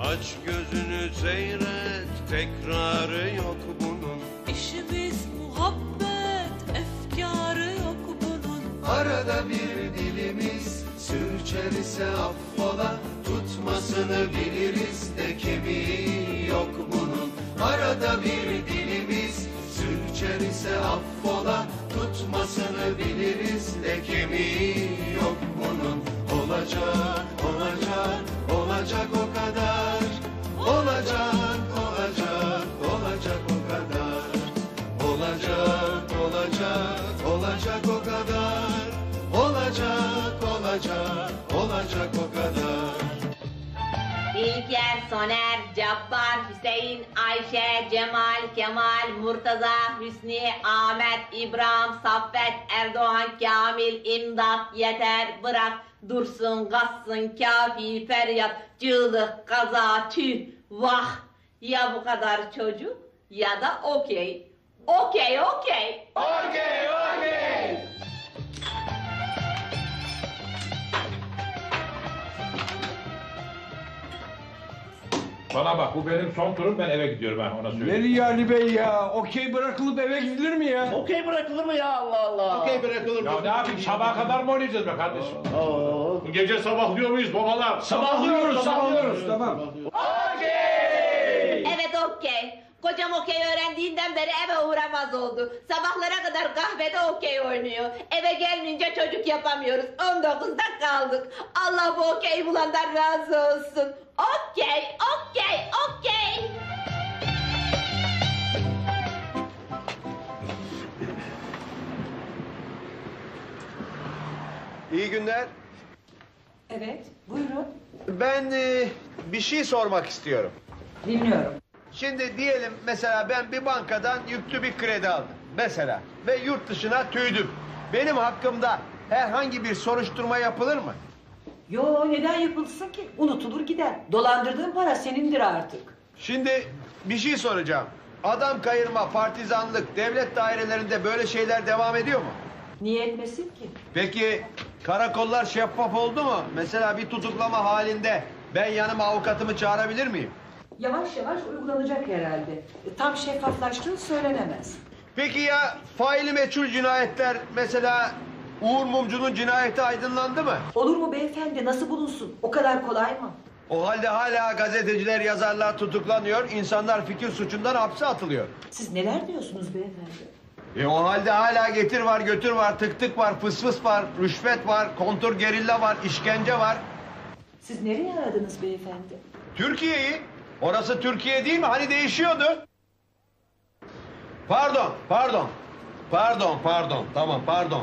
Aç gözünü seyret, tekrarı yok bunun. İşimiz muhabbet, efkarı yok bunun. Arada bir dilimiz sürçer ise affola, tutmasını biliriz de kemiği yok bunun. Arada bir dilimiz sürçer ise affola, tutmasını biliriz de kemiği yok bunun. Olacak, olacak, olacak o kadar. Olacak, olacak, olacak o kadar. Olacak, olacak, olacak o kadar. Olacak, olacak, olacak o kadar. İlker, Soner, Cabbar, Hüseyin, Ayşe, Cemal, Kemal, Murtaza, Hüsnü, Ahmet, İbrahim, Saffet, Erdoğan, Kamil, İmdat, yeter, bırak, dursun, kassın, kafi, feryat, çığlık, kaza, tüh, vah. Ya bu kadar çocuk ya da okey. Okey, okey. Okey, okey. Bana bak, bu benim son turum, ben eve gidiyorum ha, ona söyleyeyim. Nereye Ali Bey ya? Okey bırakılıp eve gidilir mi ya? Okey bırakılır mı ya, Allah Allah? Okey bırakılır mı? Ya ne yapayım, sabaha kadar mı oynayacağız be kardeşim? Oo. Bu gece sabahlıyor muyuz babalar? Sabahlıyoruz, tamam. Evet, okey. Kocam okey öğrendiğinden beri eve uğramaz oldu. Sabahlara kadar kahvede okey oynuyor. Eve gelmeyince çocuk yapamıyoruz. 19'da kaldık. Allah bu okey bulandan razı olsun. Okey, okey, okey. İyi günler. Evet, buyurun. Ben bir şey sormak istiyorum. Dinliyorum. Şimdi diyelim mesela ben bir bankadan yüklü bir kredi aldım. Mesela ve yurt dışına tüydüm. Benim hakkımda herhangi bir soruşturma yapılır mı? Yo, neden yapılsın ki? Unutulur gider. Dolandırdığın para senindir artık. Şimdi bir şey soracağım. Adam kayırma, partizanlık, devlet dairelerinde böyle şeyler devam ediyor mu? Niye etmesin ki? Peki karakollar şeffaf oldu mu? Mesela bir tutuklama halinde ben yanıma avukatımı çağırabilir miyim? Yavaş yavaş uygulanacak herhalde. Tam şeffaflaştığı söylenemez. Peki ya faili meçhul cinayetler, mesela Uğur Mumcu'nun cinayeti aydınlandı mı? Olur mu beyefendi, nasıl bulunsun? O kadar kolay mı? O halde hala gazeteciler, yazarlar tutuklanıyor, insanlar fikir suçundan hapse atılıyor. Siz neler diyorsunuz beyefendi? O halde hala getir var, götür var, tık tık var, fıs fıs var, rüşvet var, kontur gerilla var, işkence var. Siz nereye aradınız beyefendi? Türkiye'yi. Orası Türkiye değil mi? Hani değişiyordu. Pardon. Tamam, pardon.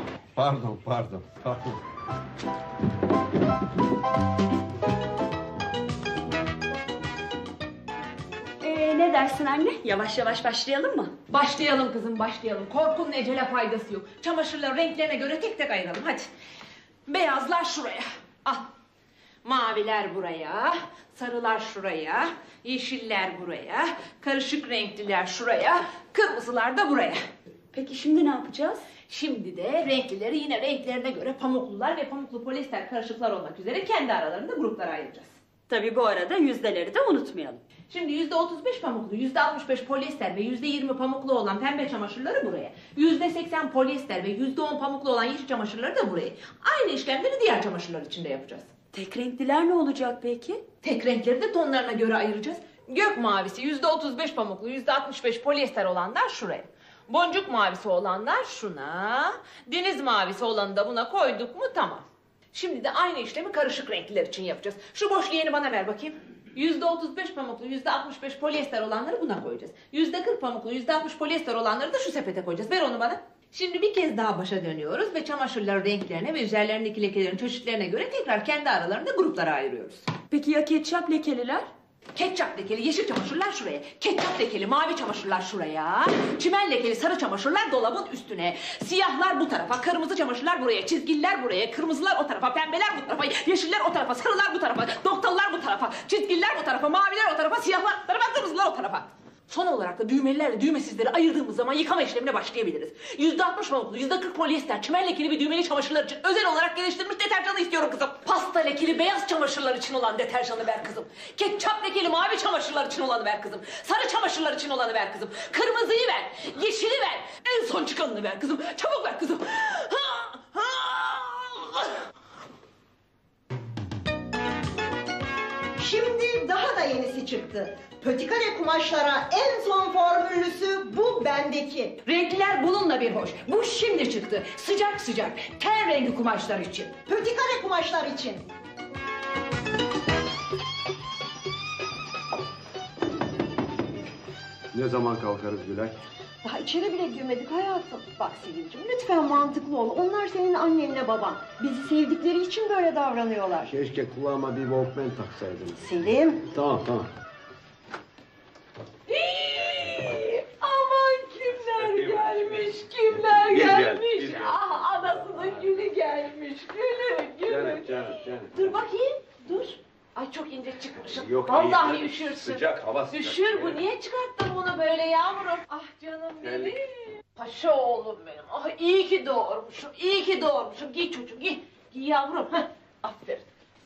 Ne dersin anne? Yavaş yavaş başlayalım mı? Başlayalım kızım, başlayalım. Korkunun ecele faydası yok. Çamaşırları renklerine göre tek tek ayıralım, hadi. Beyazlar şuraya. Al. Maviler buraya, sarılar şuraya, yeşiller buraya, karışık renkliler şuraya, kırmızılar da buraya. Peki şimdi ne yapacağız? Şimdi de renklileri yine renklerine göre pamuklular ve pamuklu polyester karışıklar olmak üzere kendi aralarında gruplara ayıracağız. Tabii bu arada yüzdeleri de unutmayalım. Şimdi %35 pamuklu, %65 polyester ve %20 pamuklu olan pembe çamaşırları buraya. %80 polyester ve %10 pamuklu olan yeşil çamaşırları da buraya. Aynı işlemleri diğer çamaşırlar için de yapacağız. Tek renkliler ne olacak peki? Tek renkleri de tonlarına göre ayıracağız. Gök mavisi %35 pamuklu, %65 polyester olanlar şuraya. Boncuk mavisi olanlar şuna. Deniz mavisi olanı da buna koyduk mu tamam. Şimdi de aynı işlemi karışık renkliler için yapacağız. Şu boş leğeni bana ver bakayım. %35 pamuklu, %65 polyester olanları buna koyacağız. %40 pamuklu, %60 polyester olanları da şu sepete koyacağız. Ver onu bana. Şimdi bir kez daha başa dönüyoruz ve çamaşırların renklerine ve üzerlerindeki lekelerin çeşitlerine göre tekrar kendi aralarında gruplara ayırıyoruz. Peki ya ketçap lekeliler? Ketçap lekeli yeşil çamaşırlar şuraya. Ketçap lekeli mavi çamaşırlar şuraya. Çimen lekeli sarı çamaşırlar dolabın üstüne. Siyahlar bu tarafa, kırmızı çamaşırlar buraya, çizgiler buraya, kırmızılar o tarafa, pembeler bu tarafa, yeşiller o tarafa, sarılar bu tarafa, noktalılar bu tarafa, çizgiler bu tarafa, maviler o tarafa, siyahlar bu tarafa, kırmızılar o tarafa. Son olarak da düğmelilerle düğmesizleri ayırdığımız zaman yıkama işlemine başlayabiliriz. %60 pamuklu, %40 polyester, çimen lekeli ve düğmeli çamaşırlar için özel olarak geliştirilmiş deterjanı istiyorum kızım. Pasta lekeli beyaz çamaşırlar için olan deterjanı ver kızım. Ketçap lekeli mavi çamaşırlar için olanı ver kızım. Sarı çamaşırlar için olanı ver kızım. Kırmızıyı ver, yeşili ver. En son çıkanını ver kızım. Çabuk ver kızım. Şimdi daha da yenisi çıktı. Pötikale kumaşlara en son formüllüsü bu bendeki. Renkler bununla bir hoş. Bu şimdi çıktı. Sıcak sıcak. Ten rengi kumaşlar için. Pötikale kumaşlar için. Ne zaman kalkarız Gülay? Daha içeri bile girmedik hayatım. Bak Selim'ciğim lütfen mantıklı ol. Onlar senin annenle baban. Bizi sevdikleri için böyle davranıyorlar. Keşke kulağıma bir Walkman taksaydın. Selim. Tamam. Aman kimler gelmiş, kimler Biz geldik, gelmiş. biz geldik. Ah anasının gülü gelmiş, gülü. Canım. Dur bakayım, dur. Ay çok ince çıkmışım. Yok, Vallahi iyi. üşürsün. Sıcak, hava sıcak. Üşür bu, niye çıkarttın bunu böyle yavrum? Ah canım benim. Paşa oğlum benim. Ah iyi ki doğurmuşum, iyi ki doğurmuşum. Giy çocuğum, giy. Giy yavrum. Heh, aferin.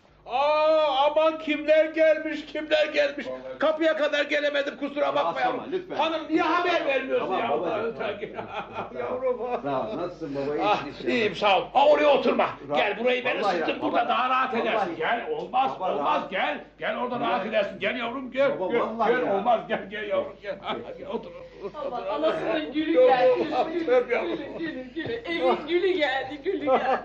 Aman kimler gelmiş. Kapıya kadar gelemedim kusura bakma Rahatsama, yavrum. lütfen. Hanım niye haber vermiyorsun Tamam, ya? babacığım, Yavrum. Sağ ol. Nasılsın baba? Ah, iyiyim sağ ol. Oraya oturma. Gel burayı ben Vallahi ısıttım ya, burada vallahi. daha rahat edersin. Vallahi. Gel olmaz Baba, olmaz rahat. gel orada rahat Vallahi. edersin. Gel yavrum gel. Baba, gel, vallahi gel ya. olmaz gel yavrum gel. Gel otur. Aman anasının gülü Yok, gelmiş. aferin yavrum. Gülü. Evin gülü geldi.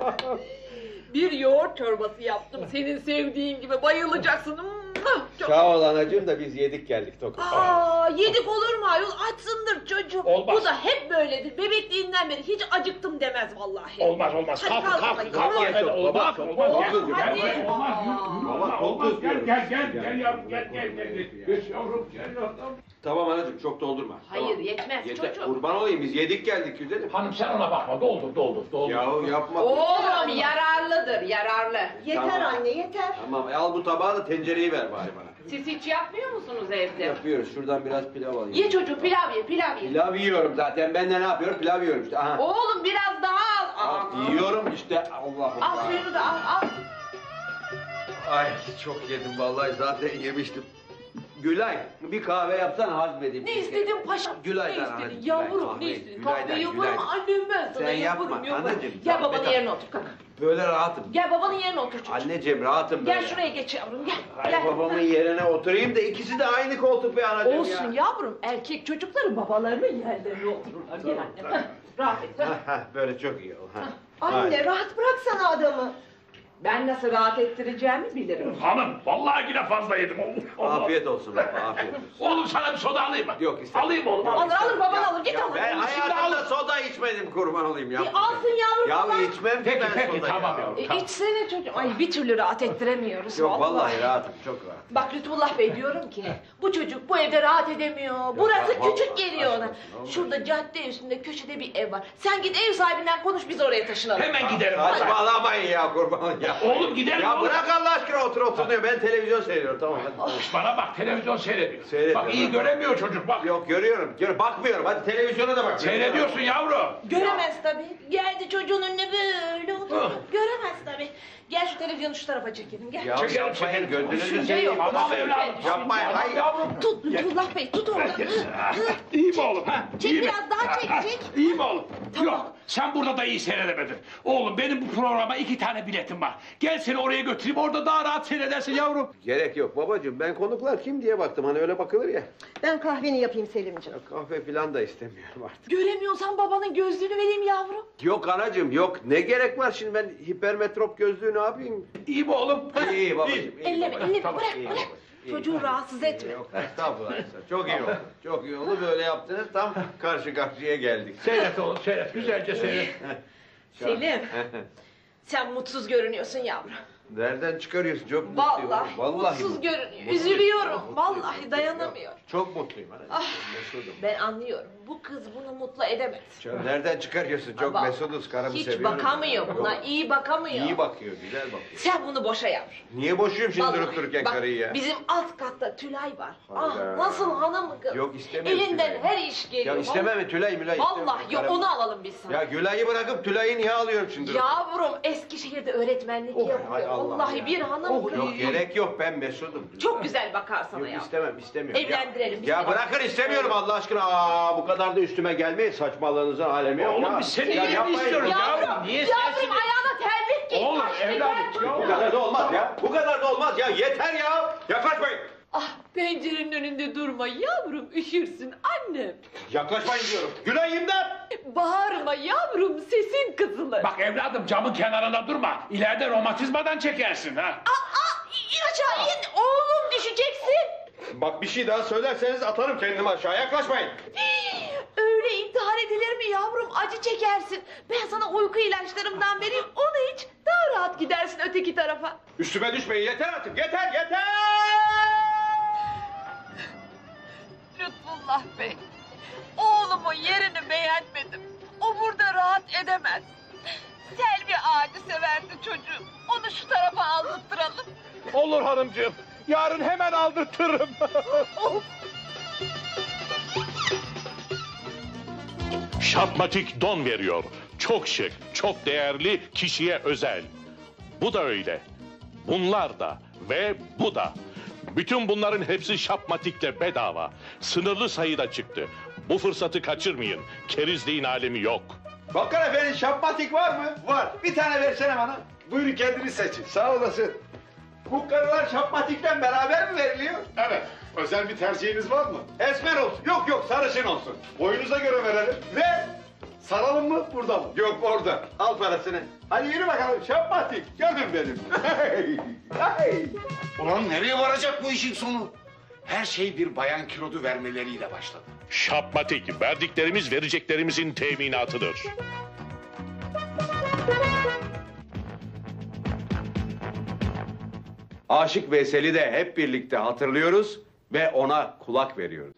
Bir yoğurt çorbası yaptım. Senin sevdiğin gibi bayılacaksın. Çok... Sağ ol anacığım da biz yedik geldik Tokum. Yedik olur mu ayol? Açsındır çocuk. Olmaz. Bu da hep böyledir. Bebekliğinden beri hiç acıktım demez vallahi. Olmaz. Hadi Kalk. kalk. Gel, olmaz. Olmaz. Gel, Hadi. olmaz. Gel yavrum gel. Geç yavrum gel yavrum. Tamam anacığım çok doldurma. Hayır yetmez Yeter. çocuk. Kurban olayım biz yedik geldik güzelim. Hanım sen ona bakma doldur. Yahu yapma. Oğlum yararlıdır yararlı. Yeter Tamam. anne yeter. Tamam al bu tabağı da tencereyi ver bari bana. Siz hiç yapmıyor musunuz evde? Yapıyoruz şuradan biraz pilav alayım. Ye çocuk pilav ye. Pilav yiyorum zaten ben de ne yapıyorum pilav yiyorum işte. Aha. Oğlum biraz daha al. Al, yiyorum işte Allah Al Allah. suyunu da al. Ay çok yedim vallahi zaten yemiştim. Gülay bir kahve yapsan hazmedeyim. Ne istedin paşam? Gülay'dan Ne anacığım, istedin? Yavrum Gülay, ne kahve, istedin? Gülay'dan, Kahve yaparım Gülay'dan. annem ben sana Sen yaparım. yapma, anacığım, Gel zahmet babanın et. yerine otur kalk. Böyle rahatım. Gel babanın yerine otur çocuğum. Anneciğim rahatım böyle. Gel şuraya geç yavrum gel. Ay Gel. babamın yerine oturayım da ikisi de aynı koltuk be anacığım Olsun ya. yavrum erkek çocukları babalarının yerlerine otururlar. Gel annem. Heh, rahat et. heh. Böyle çok iyi ol. Anne rahat bıraksana adamı. Ben nasıl rahat ettireceğimi bilirim. Hanım vallahi yine fazla yedim. Afiyet olsun baba afiyet olsun. Oğlum sana bir soda alayım mı? Yok, istemem. Alayım oğlum. Alır baban alır git Ya alır. ben Şimdi hayatımda alır. soda içmedim kurban olayım ya. Alsın yavrum Ya baban. içmem ki ben Peki soda tamam ya. yavrum. İçsene çocuğum. Ay bir türlü rahat ettiremiyoruz. Yok vallahi rahatım çok rahat. Bak Lütfullah Bey diyorum ki bu çocuk bu evde rahat edemiyor. Burası vallahi küçük geliyor aşk ona. olsun, vallahi. Şurada cadde üstünde köşede bir ev var. Sen git ev sahibinden konuş biz oraya taşınalım. Hemen giderim. Saçmalamayın ya kurban olayım ya. Oğlum gidelim Ya oğlum. bırak Allah aşkına otur diyor. Ben televizyon seyrediyorum tamam hadi. Bana bak televizyon seyrediyor. Seyrediyor, Bak iyi ha. göremiyor çocuk bak. Yok görüyorum. Bakmıyorum. Hadi televizyona da bak. Seyrediyorsun yavrum. Göremez tabii. Geldi çocuğun önüne böyle oturdu. Göremez tabii. Gel şu televizyonu şu tarafa çekelim gel. Ya Çekelim, yapmayın çekelim. gönlünüzü Düşünce seveyim. yok. Tamam Düşünce evladım. yok. Yapmayın, Tamam hayır. yavrum. Tut Lütfullah Bey tut orada. İyi mi oğlum? Ha? Çek İyi mi? biraz daha, çek, Ha, çek. İyi mi oğlum? Tamam. Yok sen burada da iyi seyredemedin. Oğlum benim bu programa 2 tane biletim var. Gel seni oraya götüreyim orada daha rahat seyredersin yavrum. Gerek yok babacığım. Ben konuklar kim diye baktım. Hani öyle bakılır ya. Ben kahveni yapayım Selimciğim. Ya kahve falan da istemiyorum artık. Göremiyorsan babanın gözlüğünü vereyim yavrum. Yok anacığım yok. Ne gerek var şimdi ben hipermetrop gözlüğü ne yapayım? İyi mi oğlum? İyi babacığım. iyi Elleme babacığım. elleme Tamam, bırak iyi bırak. babacığım, iyi Çocuğu babacığım. rahatsız etme. Yok estağfurullah. Çok iyi oldu. Çok iyi oldu. Böyle yaptınız tam karşı karşıya geldik. Seyret oğlum seyret. Güzelce seyret. Selim sen mutsuz görünüyorsun yavrum. Nereden çıkarıyorsun? Çok mutluyum. Vallahi mutsuz görünüyor. Mutluyum. Üzülüyorum. Vallahi dayanamıyorum. Çok mutluyum. Ah. Mesudum. Ben anlıyorum. Bu kız bunu mutlu edemez. Nereden çıkarıyorsun? Çok Ama mesuduz. Karımı hiç seviyorum. bakamıyor buna. iyi bakamıyor. İyi bakıyor, güzel bakıyor. Sen bunu boşa yavrum. Niye boşuyorum şimdi Vallahi, durup dururken bak, karıyı ya? bizim alt katta Tülay var. Hayda. Nasıl hanım kız. Yok, istemiyorum Elinden Tülay'ı. her iş geliyor. Ya istemem mi Tülay Mülay? Vallahi istemem. yok, onu alalım biz sana. Ya Gülay'ı bırakıp Tülay'ı niye alıyorum şimdi? Yavrum Eskişehir'de öğretmenlik hay yapıyor. Allah Vallahi ya. bir hanım kız. Yok gerek yok, ben mesudum. Çok güzel bakar sana Yok ya. istemiyorum. Evlendirelim, biz Ya de bırakın bakalım. istemiyorum Allah aşkına. Aa, bu kadar da üstüme gelmeyin, saçmalığınızın alemi yok Oğlum ya. biz senin Ya yerini yapmayın. istiyoruz Yavrum, yavrum. Niye yavrum sensin? ayağına terlik giy. Oğlum Ay, evladım. yeter. Bu kadar da olmaz ya. Bu kadar da olmaz ya. Yeter ya. Yaklaşmayın. Ah, pencerenin önünde durma yavrum, üşürsün annem. Yaklaşmayın diyorum. Gülay imdat. Bağırma yavrum, sesin kızılır. Bak evladım camın kenarında durma. İleride romatizmadan çekersin ha. İn aşağı in, oğlum düşeceksin. Bak bir şey daha söylerseniz atarım kendimi aşağı. Yaklaşmayın. Öyle intihar edilir mi yavrum, acı çekersin. Ben sana uyku ilaçlarımdan vereyim, onu iç. Daha rahat gidersin öteki tarafa. Üstüme düşmeyin. Yeter artık. Yeter. Lütfullah Bey, oğlumun yerini beğenmedim. O burada rahat edemez. Selvi ağacı severdi çocuğum. Onu şu tarafa aldırtıralım. Olur hanımcığım. Yarın hemen aldırtırım. Şapmatik don veriyor. Çok şık, çok değerli, kişiye özel. Bu da öyle. Bunlar da ve bu da. Bütün bunların hepsi Şapmatik'te bedava. Sınırlı sayıda çıktı. Bu fırsatı kaçırmayın. Kerizliğin alemi yok. Bakın efendim, şapmatik var mı? Var. Bir tane versene bana. Buyurun kendiniz seçin. Sağ olasın. Bu karılar şapmatikten beraber mi veriliyor? Evet. Özel bir tercihiniz var mı? Esmer olsun. Yok sarışın olsun. Boyunuza göre verelim. Ver. Saralım mı burada mı? Yok orada. Al parasını. Hadi yürü bakalım şapmatik. Canım benim. Hey. Ulan nereye varacak bu işin sonu? Her şey bir bayan kilodu vermeleriyle başladı. Şapmatik, verdiklerimiz vereceklerimizin teminatıdır. Aşık Veysel'i de hep birlikte hatırlıyoruz ve ona kulak veriyoruz.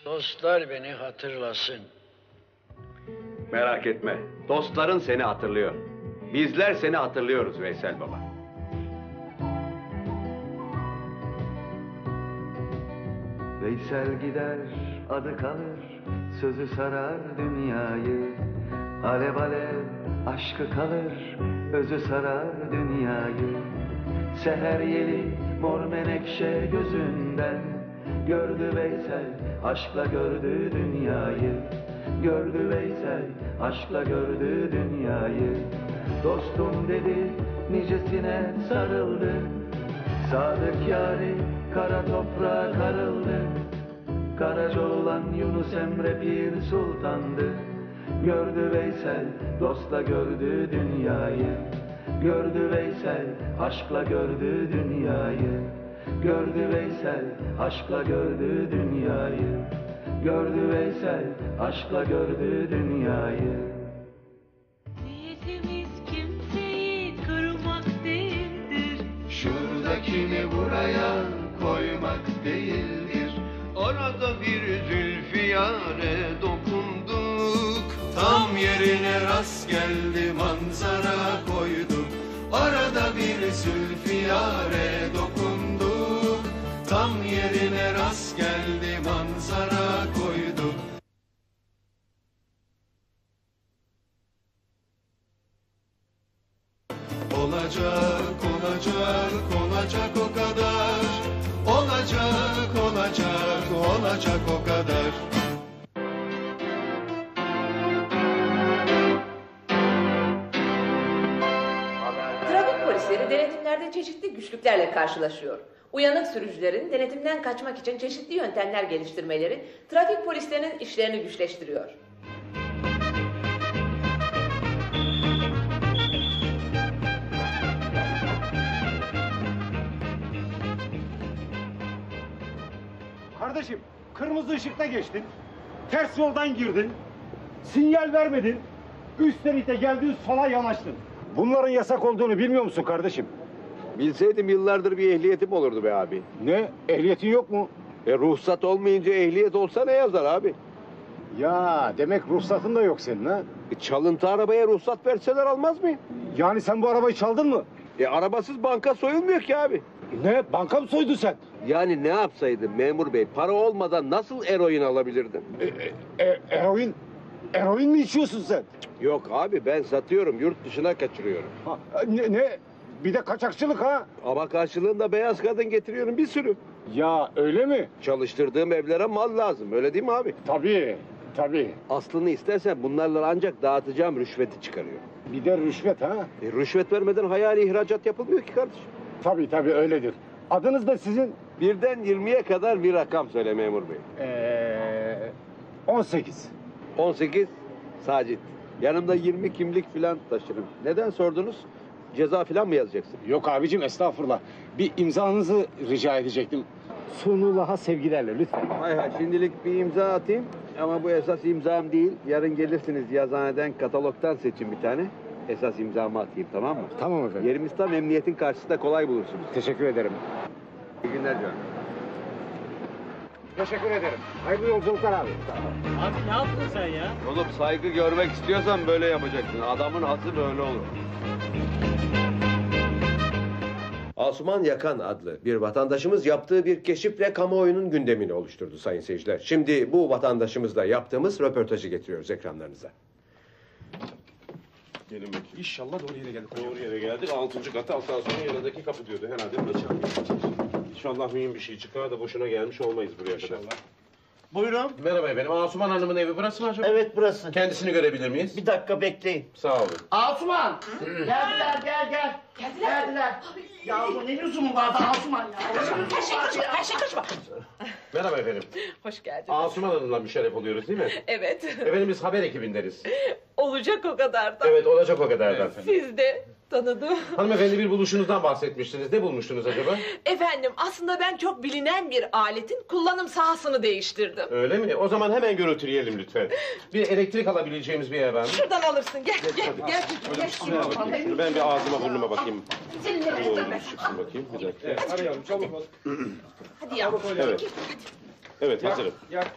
Dostlar beni hatırlasın. Merak etme. Dostların seni hatırlıyor. Bizler seni hatırlıyoruz Veysel Baba. Veysel gider, adı kalır, sözü sarar dünyayı. Alev alev, aşkı kalır, özü sarar dünyayı. Seher yeli, mor menekşe gözünden gördü Veysel, aşkla gördü dünyayı. Gördü Veysel, aşkla gördü dünyayı. Dostum dedi, nicesine sarıldı. Sadık yâri, kara toprağa karıldı. Karaca olan Yunus Emre Pir Sultan'dı. Gördü Veysel, dostla gördü dünyayı. Gördü Veysel, aşkla gördü dünyayı. Gördü Veysel, aşkla gördü dünyayı. Gördü Veysel, aşkla gördü dünyayı. Niyetimiz kimseyi kırmak değildir. Şuradakini buraya koymak değildir. Arada bir zülfiyare dokunduk. Tam yerine rast geldi manzara koyduk. Arada bir zülfiyare dokunduk. Tam yerine rast geldi manzara koyduk. Olacak, olacak, olacak o kadar. Olacak, olacak, olacak o kadar. Trafik polisleri denetimlerde çeşitli güçlüklerle karşılaşıyor. Uyanık sürücülerin denetimden kaçmak için çeşitli yöntemler geliştirmeleri trafik polislerinin işlerini güçleştiriyor. Kardeşim, kırmızı ışıkta geçtin. Ters yoldan girdin. Sinyal vermedin. Üst şerite geldin, sola yanaştın. Bunların yasak olduğunu bilmiyor musun kardeşim? Bilseydim yıllardır bir ehliyetim olurdu be abi. Ne? Ehliyetin yok mu? Ruhsat olmayınca ehliyet olsa ne yazar abi? Ya demek ruhsatın da yok senin ha? Çalıntı arabaya ruhsat verseler almaz mıyım? Yani sen bu arabayı çaldın mı? Arabasız banka soyulmuyor ki abi. Ne? Banka mı soydun sen? Yani ne yapsaydım memur bey? Para olmadan nasıl eroin alabilirdim? Eroin? Eroin mi içiyorsun sen? Yok abi, ben satıyorum, yurt dışına kaçırıyorum. Ha, ne? Bir de kaçakçılık ha? Ama karşılığında beyaz kadın getiriyorum bir sürü. Ya öyle mi? Çalıştırdığım evlere mal lazım, öyle değil mi abi? Tabii, tabii. Aslını istersen bunlarla ancak dağıtacağım rüşveti çıkarıyor. Bir de rüşvet ha? Rüşvet vermeden hayali ihracat yapılmıyor ki kardeşim. Tabii öyledir. Adınız da sizin? Birden 20'ye kadar bir rakam söyle memur bey. 18. 18 Sacit. Yanımda 20 kimlik filan taşırım. Neden sordunuz? Ceza filan mı yazacaksın? Yok abicim, estağfurullah. Bir imzanızı rica edecektim. Sunullah'a sevgilerle lütfen. Hay hay, şimdilik bir imza atayım. Ama bu esas imzam değil. Yarın gelirsiniz yazıhaneden, katalogdan seçin bir tane. Esas imzamı atayım, tamam mı? Tamam efendim. Yerimiz tam emniyetin karşısında, kolay bulursunuz. Teşekkür ederim. İyi günler canım. Teşekkür ederim. Hayırlı yolculuklar abi. Abi ne yaptın sen ya? Oğlum, saygı görmek istiyorsan böyle yapacaksın. Adamın hası böyle olur. Asuman Yakan adlı bir vatandaşımız yaptığı bir keşifle kamuoyunun gündemini oluşturdu sayın seyirciler. Şimdi bu vatandaşımızla yaptığımız röportajı getiriyoruz ekranlarınıza. Gelin bakayım. İnşallah doğru yere geldik. Doğru yere geldik. 6. katı asansörün yanındaki kapı diyordu. Herhalde açalım. İnşallah mühim bir şey çıkar da boşuna gelmiş olmayız buraya kadar. Buyurun. Merhaba efendim. Asuman Hanım'ın evi burası mı acaba? Evet burası. Kendisini görebilir miyiz? Bir dakika bekleyin. Sağ olun. Asuman! Geldiler gel. Geldiler. Ya bu ne lüzumu vardı Asuman ya? Her şey karışma. Merhaba efendim. Hoş geldin. Asuman Hanım'la müşerref oluyoruz değil mi? Evet. Efendim biz haber ekibindeniz. Olacak o kadar da. Evet, olacak o kadardan. Siz de tanıdım. Hanımefendi, bir buluşunuzdan bahsetmiştiniz. Ne bulmuştunuz acaba? Efendim aslında ben çok bilinen bir aletin kullanım sahasını değiştirdim. Öyle mi? O zaman hemen görüntüleyelim lütfen. Bir elektrik alabileceğimiz bir yer var mı? Şuradan alırsın. Gel. Şuna bakayım. Şunu ben bir ağzıma burnuma bakayım. Seninle Ne olur çıksın bakayım. Bir dakika. Arayalım çabuk ol. Hadi yavrum. Evet. Evet, hazırım.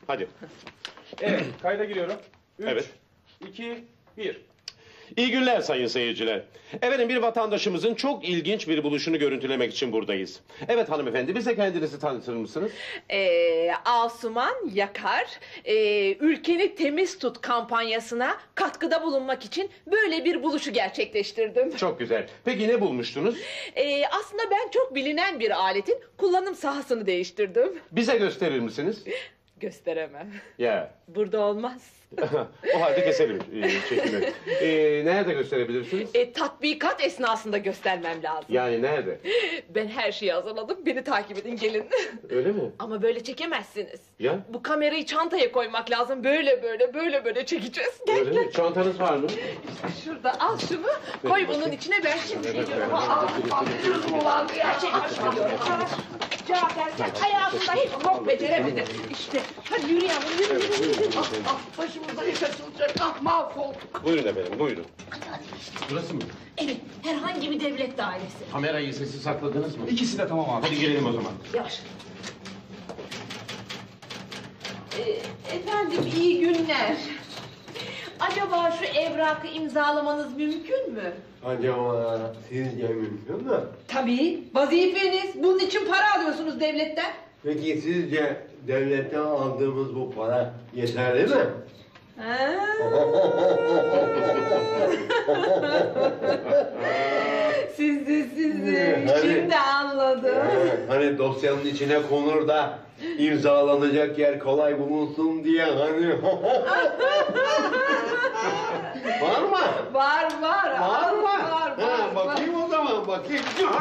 Hadi. Evet, kayda giriyorum. 3, Evet. 2, 1. İyi günler sayın seyirciler. Efendim bir vatandaşımızın çok ilginç bir buluşunu görüntülemek için buradayız. Evet hanımefendi bize kendinizi tanıtır mısınız? Asuman Yakar, Ülkeni Temiz Tut kampanyasına katkıda bulunmak için böyle bir buluşu gerçekleştirdim. Çok güzel. Peki ne bulmuştunuz? Aslında ben çok bilinen bir aletin kullanım sahasını değiştirdim. Bize gösterir misiniz? Gösteremem. Ya. Burada olmaz. O halde keselim çekimi. Nerede gösterebilirsiniz? Tatbikat esnasında göstermem lazım. Yani nerede? Ben her şeyi hazırladım. Beni takip edin gelin. Öyle mi? Ama böyle çekemezsiniz. Ya? Bu kamerayı çantaya koymak lazım. Böyle çekeceğiz. Gel Öyle gel. mi? Çantanız var mı? Şurada al şunu. Koy bunun içine ben şimdi geliyorum. Gözüm ulandı ya. Başlıyorum. Cevap versen hayatımda hiç bok beceremedin. İşte hadi yürü yavrum yürü. Başımıza iş açılacak. Mahvolduk. Buyurun efendim buyurun. Burası mı? Evet herhangi bir devlet dairesi. Kamerayı sessiz sakladınız mı? İkisi de tamam abi. Hadi gelelim o zaman. Yavaş. Efendim iyi günler. Acaba şu evrakı imzalamanız mümkün mü? Acaba sizce mümkün mü? Tabii. Vazifeniz. Bunun için para alıyorsunuz devletten. Peki sizce devletten aldığımız bu para yeterli mi? Sizi. Hani- Şimdi anladım. Hani dosyanın içine konur da imzalanacak yer kolay bulunsun diye hani. Var mı? Var. Var mı? Var. Bakayım o zaman bakayım.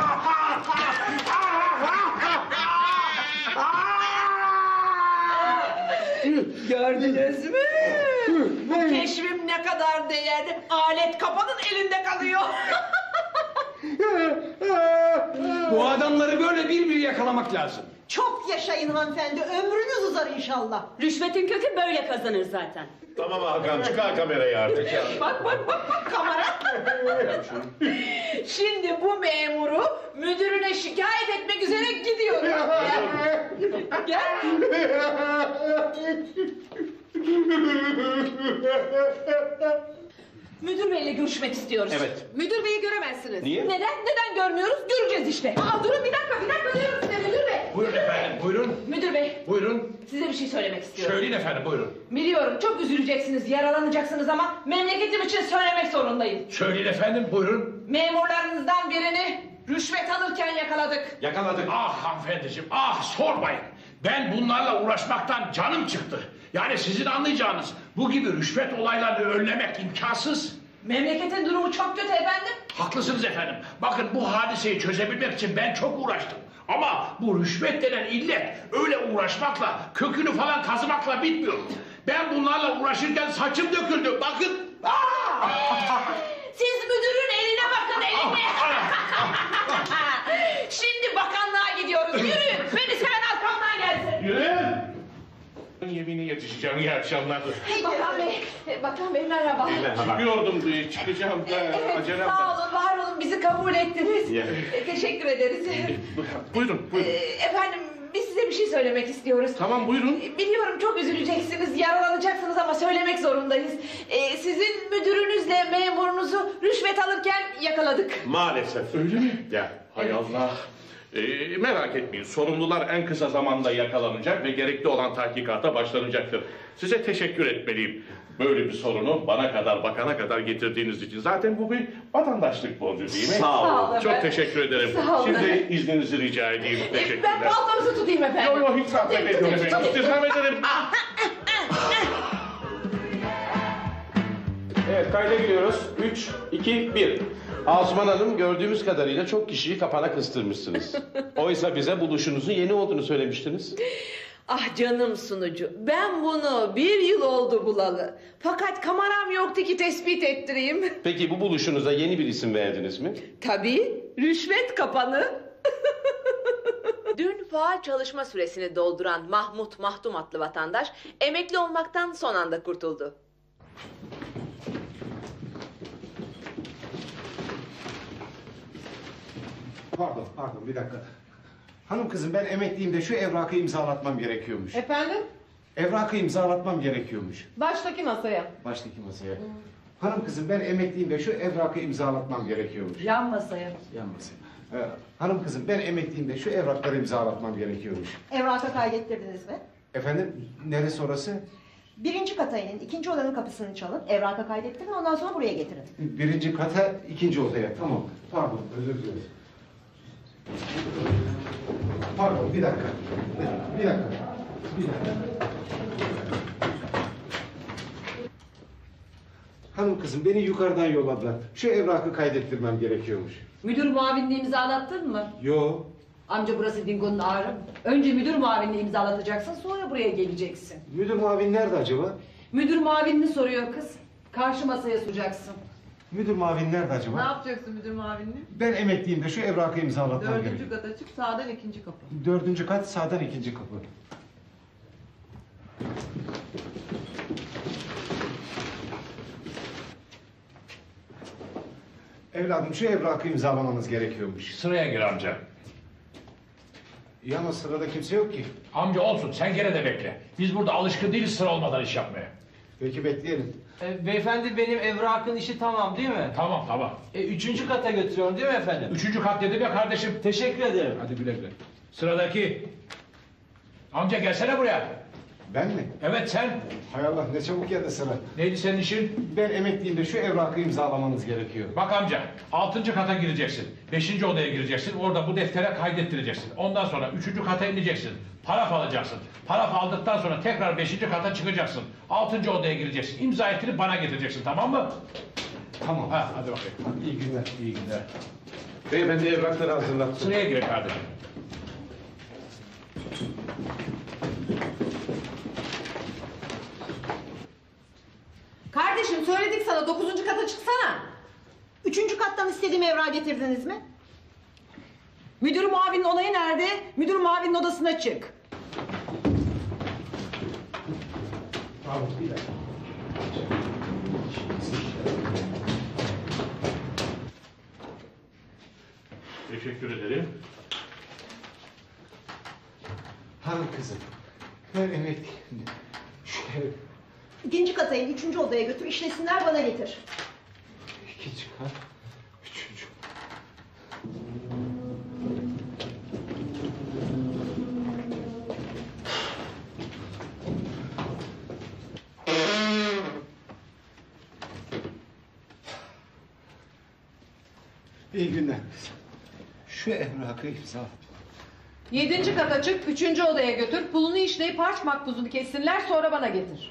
Gördünüz mü? Bu keşfim ne kadar değerli. Alet kapanın elinde kalıyor. Bu adamları böyle bir yakalamak lazım. Çok yaşayın hanımefendi. Ömrünüz uzar inşallah. Rüşvetin kökü böyle kazanır zaten. Tamam Hakan çıkar kamerayı artık. Bak kamera. Şimdi bu memuru müdürüne şikayet etmek üzere gidiyorum. Gel. Müdür beyle görüşmek istiyoruz. Evet. Müdür beyi göremezsiniz. Niye? Neden görmüyoruz? Göreceğiz işte. Durun bir dakika diyorum size müdür bey. Buyurun efendim buyurun. Müdür bey. Buyurun. Size bir şey söylemek istiyorum. Söyleyin efendim buyurun. Biliyorum çok üzüleceksiniz, yaralanacaksınız ama memleketim için söylemek zorundayım. Söyleyin efendim buyurun. Memurlarınızdan birini rüşvet alırken yakaladık. Yakaladık. Ah hanımefendiciğim ah sormayın. Ben bunlarla uğraşmaktan canım çıktı. Yani sizin anlayacağınız bu gibi rüşvet olaylarını önlemek imkansız. Memleketin durumu çok kötü efendim. Haklısınız efendim. Bakın bu hadiseyi çözebilmek için ben çok uğraştım. Ama bu rüşvet denen illet öyle uğraşmakla, kökünü falan kazımakla bitmiyor. Ben bunlarla uğraşırken saçım döküldü. Bakın. Siz müdürün eline bakın eline. Şimdi bakanlığa gidiyoruz. Yürüyün. Beni seven arkamdan gelsin. Yürü. Yemine yetişeceğim. İyi akşamlar. Bakan Bey merhaba. Çıkıyordum diye çıkacağım da acelem var. Sağ olun, var olun. Bizi kabul ettiniz. Ya. Teşekkür ederiz. Buyurun. Efendim biz size bir şey söylemek istiyoruz. Tamam buyurun. Biliyorum çok üzüleceksiniz, yaralanacaksınız ama söylemek zorundayız. Sizin müdürünüzle memurunuzu rüşvet alırken yakaladık. Maalesef. Öyle mi? Ya hay Allah. Merak etmeyin. Sorumlular en kısa zamanda yakalanacak ve gerekli olan tahkikata başlanacaktır. Size teşekkür etmeliyim. Böyle bir sorunu bana kadar bakana kadar getirdiğiniz için. Zaten bu bir vatandaşlık borcu değil mi? Sağ olun. Çok teşekkür ederim. Sağ olun. Şimdi izninizi rica edeyim. Teşekkürler. Ben paltonuzu tutayım efendim. Yok hiç zahmet ediyorum efendim. İstirham ederim. Evet kayda giriyoruz. 3, 2, 1. Asuman Hanım gördüğümüz kadarıyla çok kişiyi kapana kıstırmışsınız. Oysa bize buluşunuzun yeni olduğunu söylemiştiniz. Ah canım sunucu, ben bunu 1 yıl oldu bulalı. Fakat kameram yoktu ki tespit ettireyim. Peki bu buluşunuza yeni bir isim verdiniz mi? Tabii, rüşvet kapanı. Dün faal çalışma süresini dolduran Mahmut Mahdum adlı vatandaş emekli olmaktan son anda kurtuldu. Pardon bir dakika. Hanım kızım ben emekliyim de şu evrakı imzalatmam gerekiyormuş. Efendim? Evrakı imzalatmam gerekiyormuş. Baştaki masaya. Baştaki masaya. Hanım kızım ben emekliyim de şu evrakı imzalatmam gerekiyormuş. Yan masaya. Yan masaya. Hanım kızım ben emekliyim de şu evrakları imzalatmam gerekiyormuş. Evraka kaydettirdiniz mi? Efendim neresi orası? 1. kata inin, 2. odanın kapısını çalın, evraka kaydettirin, ondan sonra buraya getirin. 1. kata 2. odaya. Tamam. Pardon özür dilerim. Pardon bir dakika. Bir dakika. Bir dakika. Hanım kızım beni yukarıdan yolladılar. Şu evrakı kaydettirmem gerekiyormuş. Müdür muavinliği imzalattın mı? Yo. Amca burası Dingo'nun ağrı. Önce müdür muavinliği imzalatacaksın, sonra buraya geleceksin. Müdür muavin nerede acaba? Müdür muavinini soruyor kız. Karşı masaya soracaksın. Müdür muavin nerede acaba? Ne yapacaksın müdür muavinini? Ben emekliyim de şu evrakı imzalatmam gerekiyor. 4. kata çık, sağdan 2. kapı. 4. kat sağdan 2. kapı. Evladım şu evrakı imzalamanız gerekiyormuş. Sıraya gir amca. İyi ama sırada kimse yok ki. Amca olsun sen gene de bekle. Biz burada alışkın değiliz sıra olmadan iş yapmaya. Peki bekleyelim. Beyefendi benim evrakın işi tamam değil mi? Tamam. 3. kata götürüyorum değil mi efendim? 3. kat dedim ya kardeşim. Teşekkür ederim. Hadi güle güle. Sıradaki. Amca gelsene buraya. Ben mi? Evet sen. Hay Allah ne çabuk geldi sıra. Neydi senin işin? Ben emekliyim de şu evrakı imzalamanız gerekiyor. Bak amca 6. kata gireceksin. 5. odaya gireceksin. Orada bu deftere kaydettireceksin. Ondan sonra 3. kata ineceksin. Paraf alacaksın. Paraf aldıktan sonra tekrar 5. kata çıkacaksın. 6. odaya gireceksin. İmza ettirip bana getireceksin, tamam mı? Tamam. Ha, hadi bakayım. İyi günler. İyi günler. Beyefendi evrakları hazırlattım. Sıraya girin kardeşim. Kardeşim söyledik sana 9. kata çıksana. 3. kattan istediğim evrağı getirdiniz mi? Müdür muavinin onayı nerede? Müdür muavinin odasına çık. Tamam bir dakika. Teşekkür ederim. Hanım kızım. Ben emekliyim. Şu ev 2. kata in, 3. odaya götür, işlesinler, bana getir. 2. kat 3. İyi günler. Şu evrakı imzalat. 7. kata çık, 3. odaya götür. Pulunu işleyip harç makbuzunu kessinler, sonra bana getir.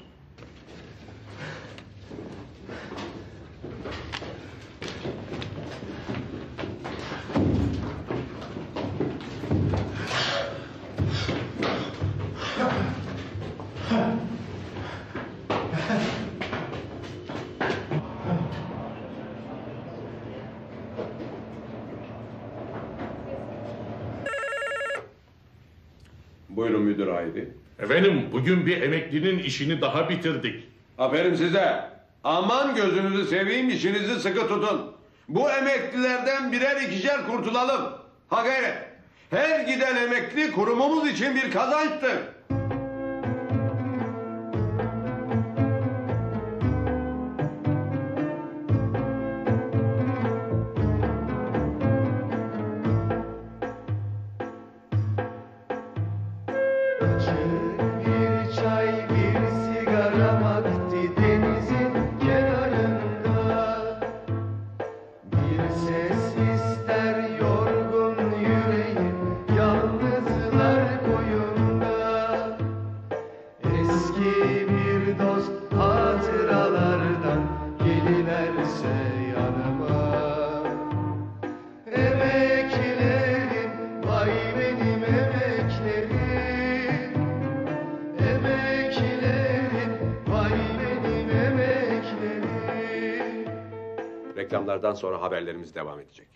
Buyurun müdür Hayri. Efendim bugün bir emeklinin işini daha bitirdik. Aferin size. Aman gözünüzü seveyim, işinizi sıkı tutun. Bu emeklilerden birer ikişer kurtulalım. Ha gayret. Her giden emekli kurumumuz için bir kazançtır. Bir çay, bir sigara vakti denizin kenarında. Bir ses ister yorgun yüreğim yalnızlar koyunda. Eski bir dost hatıralardan geliverse yanıma. Emeklerim, vay benim emeklerim. Emeklerim, vay benim emeklerim. Reklamlardan sonra haberlerimiz devam edecek.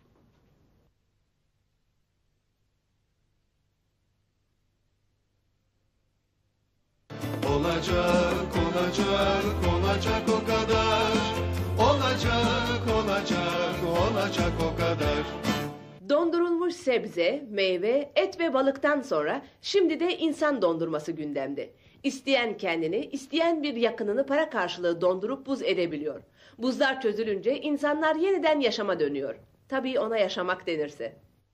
Olacak, olacak, olacak o kadar. Olacak, olacak, olacak o kadar. Dondurulmuş sebze, meyve, et ve balıktan sonra şimdi de insan dondurması gündemde. İsteyen kendini, isteyen bir yakınını para karşılığı dondurup buz edebiliyor. Buzlar çözülünce insanlar yeniden yaşama dönüyor. Tabii ona yaşamak denirse.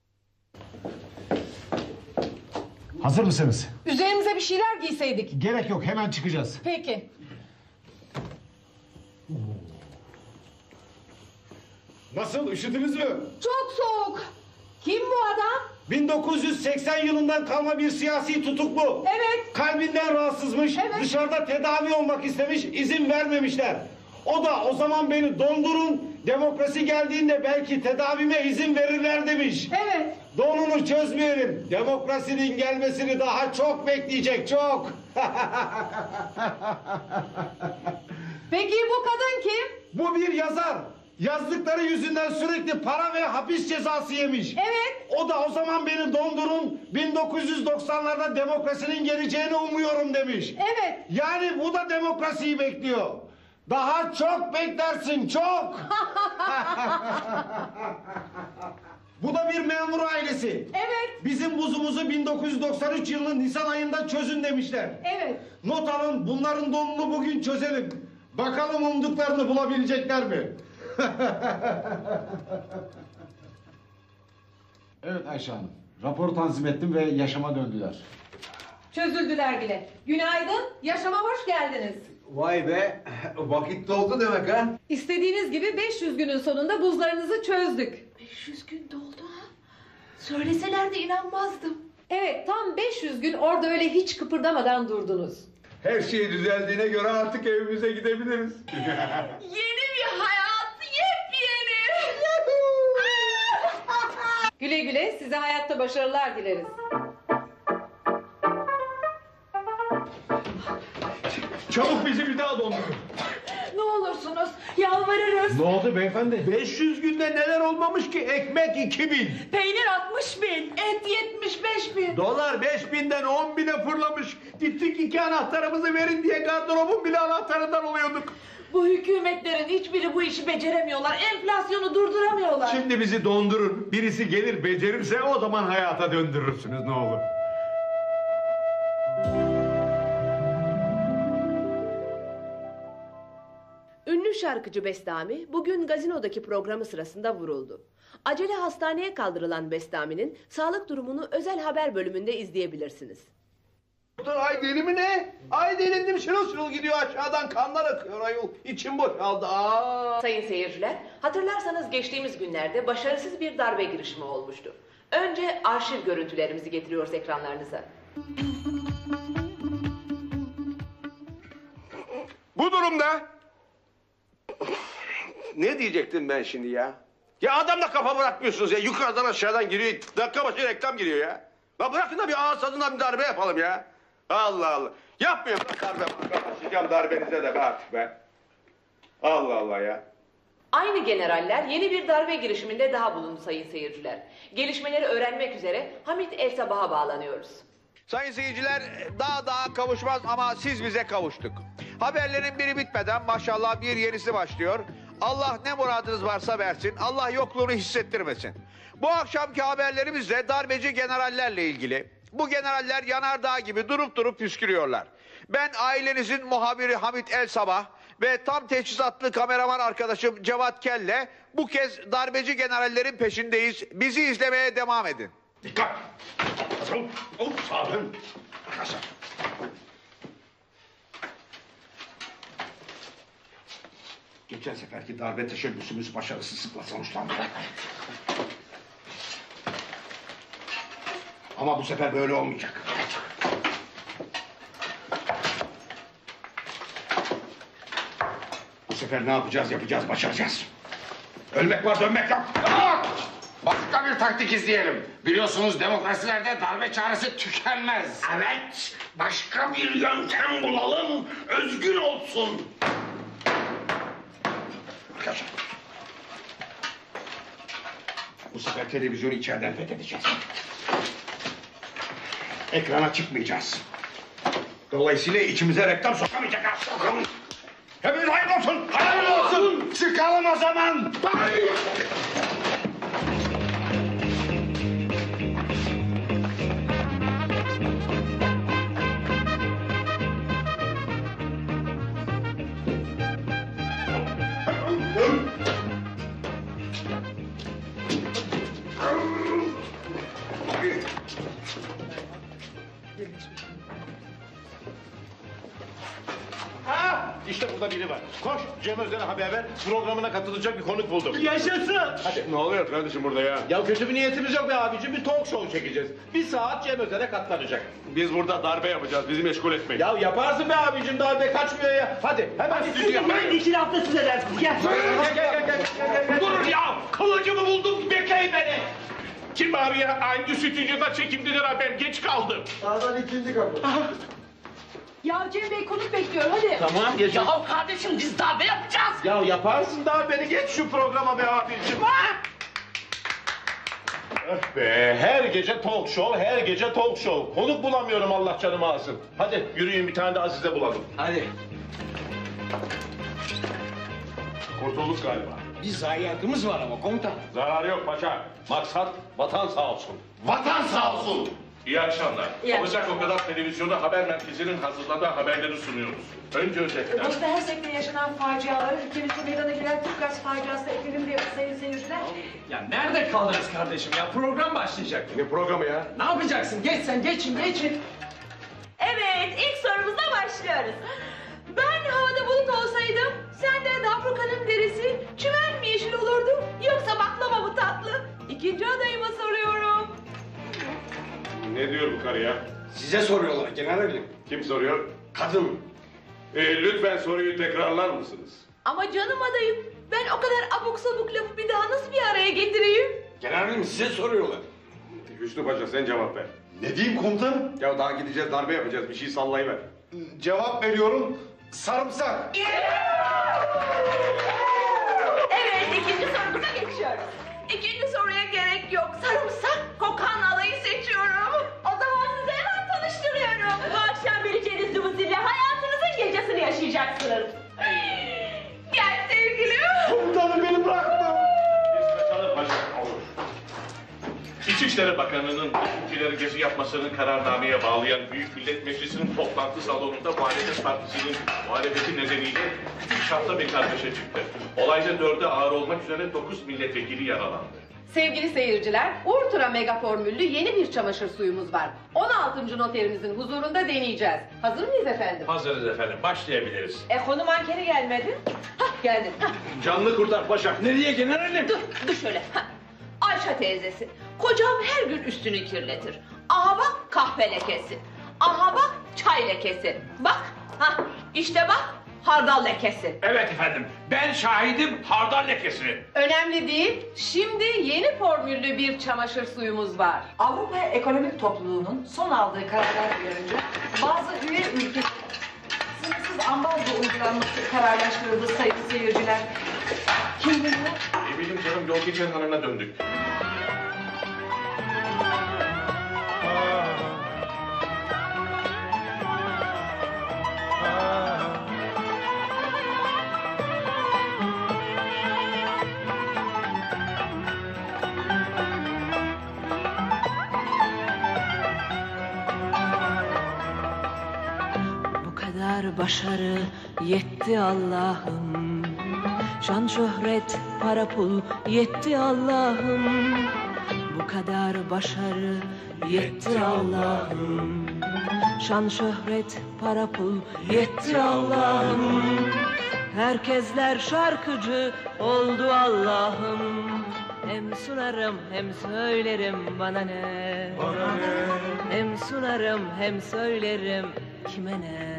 Hazır mısınız? Üzerimize bir şeyler giyseydik. Gerek yok, hemen çıkacağız. Peki. Nasıl, üşüdünüz mü? Çok soğuk. Kim bu adam? 1980 yılından kalma bir siyasi tutuklu. Evet. Kalbinden rahatsızmış, dışarıda tedavi olmak istemiş, izin vermemişler. O da o zaman beni dondurun, demokrasi geldiğinde belki tedavime izin verirler demiş. Evet. Donunu çözmeyelim. Demokrasinin gelmesini daha çok bekleyecek, çok. Peki bu kadın kim? Bu bir yazar. Yazdıkları yüzünden sürekli para ve hapis cezası yemiş. Evet. O da o zaman beni dondurun, 1990'larda demokrasinin geleceğini umuyorum demiş. Evet. Yani bu da demokrasiyi bekliyor. Daha çok beklersin, çok. Bu da bir memur ailesi. Evet. Bizim buzumuzu 1993 yılının Nisan ayında çözün demişler. Evet. Not alın, bunların donunu bugün çözelim. Bakalım umduklarını bulabilecekler mi? Evet Ayşe Hanım, raporu tanzim ettim ve yaşama döndüler. Çözüldüler bile. Günaydın. Yaşama hoş geldiniz. Vay be, vakit doldu demek ha. İstediğiniz gibi 500 günün sonunda buzlarınızı çözdük. 500 gün doldu ha. Söyleselerdi inanmazdım. Evet, tam 500 gün orada öyle hiç kıpırdamadan durdunuz. Her şey düzeldiğine göre artık evimize gidebiliriz. Yeni bir hayat, yepyeni. Güle güle, size hayatta başarılar dileriz. Çabuk bizi bir daha dondurun. Ne olursunuz, yalvarırız. Ne oldu beyefendi? 500 günde neler olmamış ki? Ekmek 2000. Peynir 60.000, et 75.000. Dolar 5000'den 10.000'e fırlamış. Gittik 2 anahtarımızı verin diye gardırobun bile anahtarından oluyorduk. Bu hükümetlerin hiçbiri bu işi beceremiyorlar. Enflasyonu durduramıyorlar. Şimdi bizi dondurun. Birisi gelir becerirse o zaman hayata döndürürsünüz ne olur. Ünlü şarkıcı Bestami bugün gazinodaki programı sırasında vuruldu. Acele hastaneye kaldırılan Bestami'nin sağlık durumunu özel haber bölümünde izleyebilirsiniz. Ay deli mi ne? Ay delindim şırıl şırıl gidiyor aşağıdan kanlar akıyor ayol. İçim boşaldı. Sayın seyirciler, hatırlarsanız geçtiğimiz günlerde başarısız bir darbe girişimi olmuştu. Önce arşiv görüntülerimizi getiriyoruz ekranlarınıza. Bu durumda ne diyecektim ben şimdi ya? Ya adamla kafa bırakmıyorsunuz ya. Yukarıdan aşağıdan giriyor. Dakika başı reklam giriyor ya. Ya bırakın da bir ağız tadından bir darbe yapalım ya. Allah Allah. Yapmıyorum darbe. Başlayacağım darbenize de be artık be. Allah Allah ya. Aynı generaller yeni bir darbe girişiminde daha bulundu sayın seyirciler. Gelişmeleri öğrenmek üzere Hamit El-Sabah'a bağlanıyoruz. Sayın seyirciler, daha kavuşmaz ama siz bize kavuştuk. Haberlerin biri bitmeden maşallah bir yenisi başlıyor. Allah ne muradınız varsa versin, Allah yokluğunu hissettirmesin. Bu akşamki haberlerimiz de darbeci generallerle ilgili. Bu generaller yanardağ gibi durup püskürüyorlar. Ben ailenizin muhabiri Hamit El-Sabah ve tam teçhizatlı kameraman arkadaşım Cevat Kel'le bu kez darbeci generallerin peşindeyiz. Bizi izlemeye devam edin. Dikkat! Sağ olun. Arkadaşlar. Geçen seferki darbe teşebbüsümüz başarısızlıkla sonuçlandı. Ama bu sefer böyle olmayacak. Bu sefer ne yapacağız? Yapacağız, başaracağız. Ölmek var, dönmek yok. Başka bir taktik izleyelim. Biliyorsunuz demokrasilerde darbe çaresi tükenmez. Evet, başka bir yöntem bulalım, özgür olsun. Arkadaşlar. Bu sefer televizyonu içeriden fethedeceğiz. Ekrana çıkmayacağız. Dolayısıyla içimize reklam sokamayacaklar. Sokun. Hepiniz hayırlı olsun. Hayırlı olsun. Çıkalım o zaman. İşte burada biri var. Koş Cem Özden'e haber ver. Programına katılacak bir konuk buldum. Yaşasın. Hadi. Ne oluyor kardeşim burada ya? Ya kötü bir niyetimiz yok be abicim. Bir talk show çekeceğiz. Bir saat Cem Özden'e katlanacak. Biz burada darbe yapacağız. Bizi meşgul etmeyin. Ya yaparsın be abicim, darbe kaçmıyor ya. Hadi hemen stüdyoya. Ben 2 hafta size dersiniz. Gel. Gel. Durun ya! Kılıcımı buldum, bekleyin beni! Kim abi ya? Aynı stüdyoda çekimdiler, ben geç kaldım. Sağdan ikinci kapı. Ya Cem Bey konuk bekliyor hadi. Tamam geç. Ya kardeşim biz darbe yapacağız. Ya yaparsın darbeni, geç şu programa be abicim. Öf be, her gece talk show, her gece talk show. Konuk bulamıyorum, Allah canımı alsın. Hadi yürüyün, bir tane de Azize bulalım. Hadi. Kurtulduk galiba. Bir zayiatımız var ama komutan. Zarar yok paşa. Maksat vatan sağ olsun. Vatan sağ olsun. İyi akşamlar. İyi Olacak o kadar televizyonda haber merkezinin hazırladığı haberleri sunuyoruz. Önce özetler. Bosna Hersek'te yaşanan faciaları ülkemizde meydana gelen Türk gaz faciası ekledim diyor sayın seyirciler. Ya nerede kaldınız kardeşim ya? Program başlayacak. Ne programı ya? Ne yapacaksın? Geç sen, geçin. Evet, ilk sorumuzla başlıyoruz. Ben havada bulut olsaydım, sen de Dabrukan'ın derisi çimen mi yeşil olurdu, yoksa baklava mı tatlı? İkinci adayıma soruyorum. Ne diyor bu karı ya? Size soruyorlar generalim. Kim soruyor? Kadın. Lütfen soruyu tekrarlar mısınız? Ama canım adayım, ben o kadar abuk sabuk lafı bir daha nasıl bir araya getireyim? Generalim size soruyorlar. Hüsnü Paşa sen cevap ver. Ne diyeyim komutanım? Ya daha gideceğiz darbe yapacağız. Bir şey sallayıver. Cevap veriyorum. Sarımsak. Evet, ikinci sorumuza geçiyoruz. İkinci soruya gerek yok. Sarımsak kokan alayı seçiyorum. O zaman size hemen tanıştırıyorum. Bu akşam vereceğiniz limuzinle hayatınızın gecesini yaşayacaksınız. Gel sevgilim. Komutanım beni bırakma. Biz kaçalım paşa. Olur. İçişleri Bakanı'nın bizimkileri gezi yapmasının kararnameye bağlayan Büyük Millet Meclisi'nin toplantı salonunda muhalefet partisinin muhalefeti nedeniyle küçük şartla bir kargaşa çıktı. Olayda 4'e ağır olmak üzere 9 milletvekili yaralandı. Sevgili seyirciler, ultra mega formüllü yeni bir çamaşır suyumuz var. 16. noterimizin huzurunda deneyeceğiz. Hazır mıyız efendim? Hazırız efendim, başlayabiliriz. Konu mankeni gelmedi. Hah geldin. Hah. Canlı kurtar paşa. Nereye generalim? Dur şöyle. Hah. Ayşe teyzesi, kocam her gün üstünü kirletir. Aha bak kahve lekesi. Aha bak çay lekesi. Bak, hah işte bak hardal lekesi. Evet efendim, ben şahidim hardal lekesi. Önemli değil. Şimdi yeni formüllü bir çamaşır suyumuz var. Avrupa Ekonomik Topluluğu'nun son aldığı kararlar uyarınca bazı üye ülke sınırsız ambargo uygulanması kararlaştırıldı sayın seyirciler. Kim bunlar? Eminim canım yol geçen hanına döndük. Bu kadar başarı yetti Allah'ım. Şan şöhret para pul yetti Allah'ım. Bu kadar başarı yetti Allah'ım. Şan şöhret para pul yetti Allah'ım. Herkesler şarkıcı oldu Allah'ım. Hem sunarım hem söylerim bana ne. Hem sunarım hem söylerim kime ne.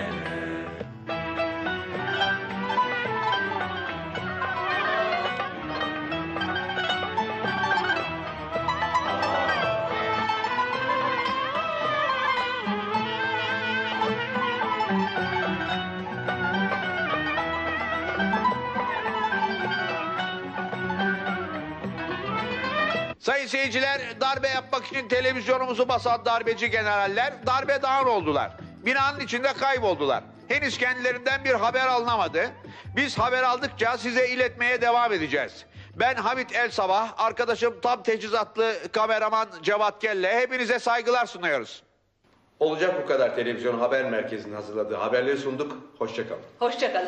Sayın seyirciler, darbe yapmak için televizyonumuzu basan darbeci generaller darbedağın oldular. Binanın içinde kayboldular. Henüz kendilerinden bir haber alınamadı. Biz haber aldıkça size iletmeye devam edeceğiz. Ben Hamit El Sabah, arkadaşım tam teçhizatlı kameraman Cevat Gelle. Hepinize saygılar sunuyoruz. Olacak bu kadar televizyon haber merkezinin hazırladığı haberleri sunduk. Hoşçakalın. Hoşçakalın.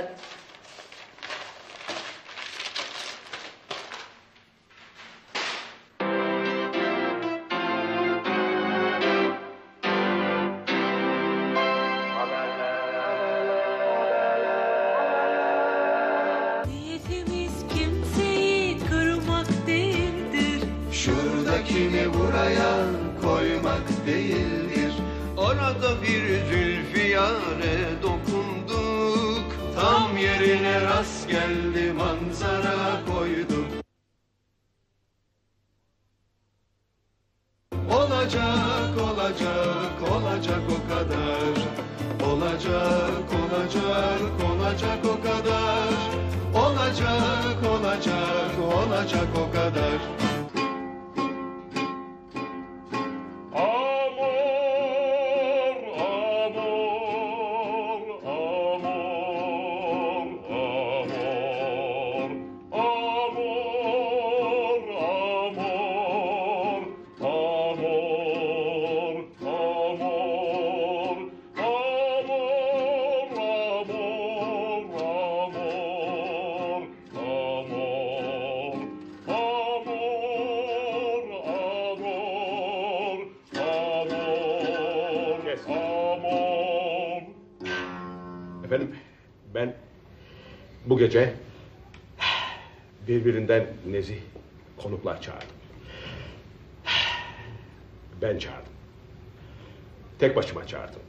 Niyetimiz kimseyi kırmak değildir. Şuradakini buraya koymak değildir. Orada bir zülfiyare dokunduk, tam yerine rast geldi manzara koyduk. Olacak, olacak, olacak o kadar. Olacak, olacak, olacak o kadar. Olacak, olacak, olacak o kadar. Efendim, ben bu gece birbirinden nezih konuklar çağırdım. Ben çağırdım. Tek başıma çağırdım.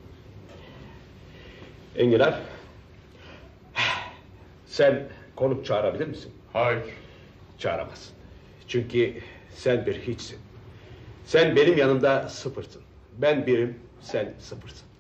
Enginar, sen konuk çağırabilir misin? Hayır. Çağıramazsın. Çünkü sen bir hiçsin. Sen benim yanımda sıfırsın. Ben birim, sen sıfırsın.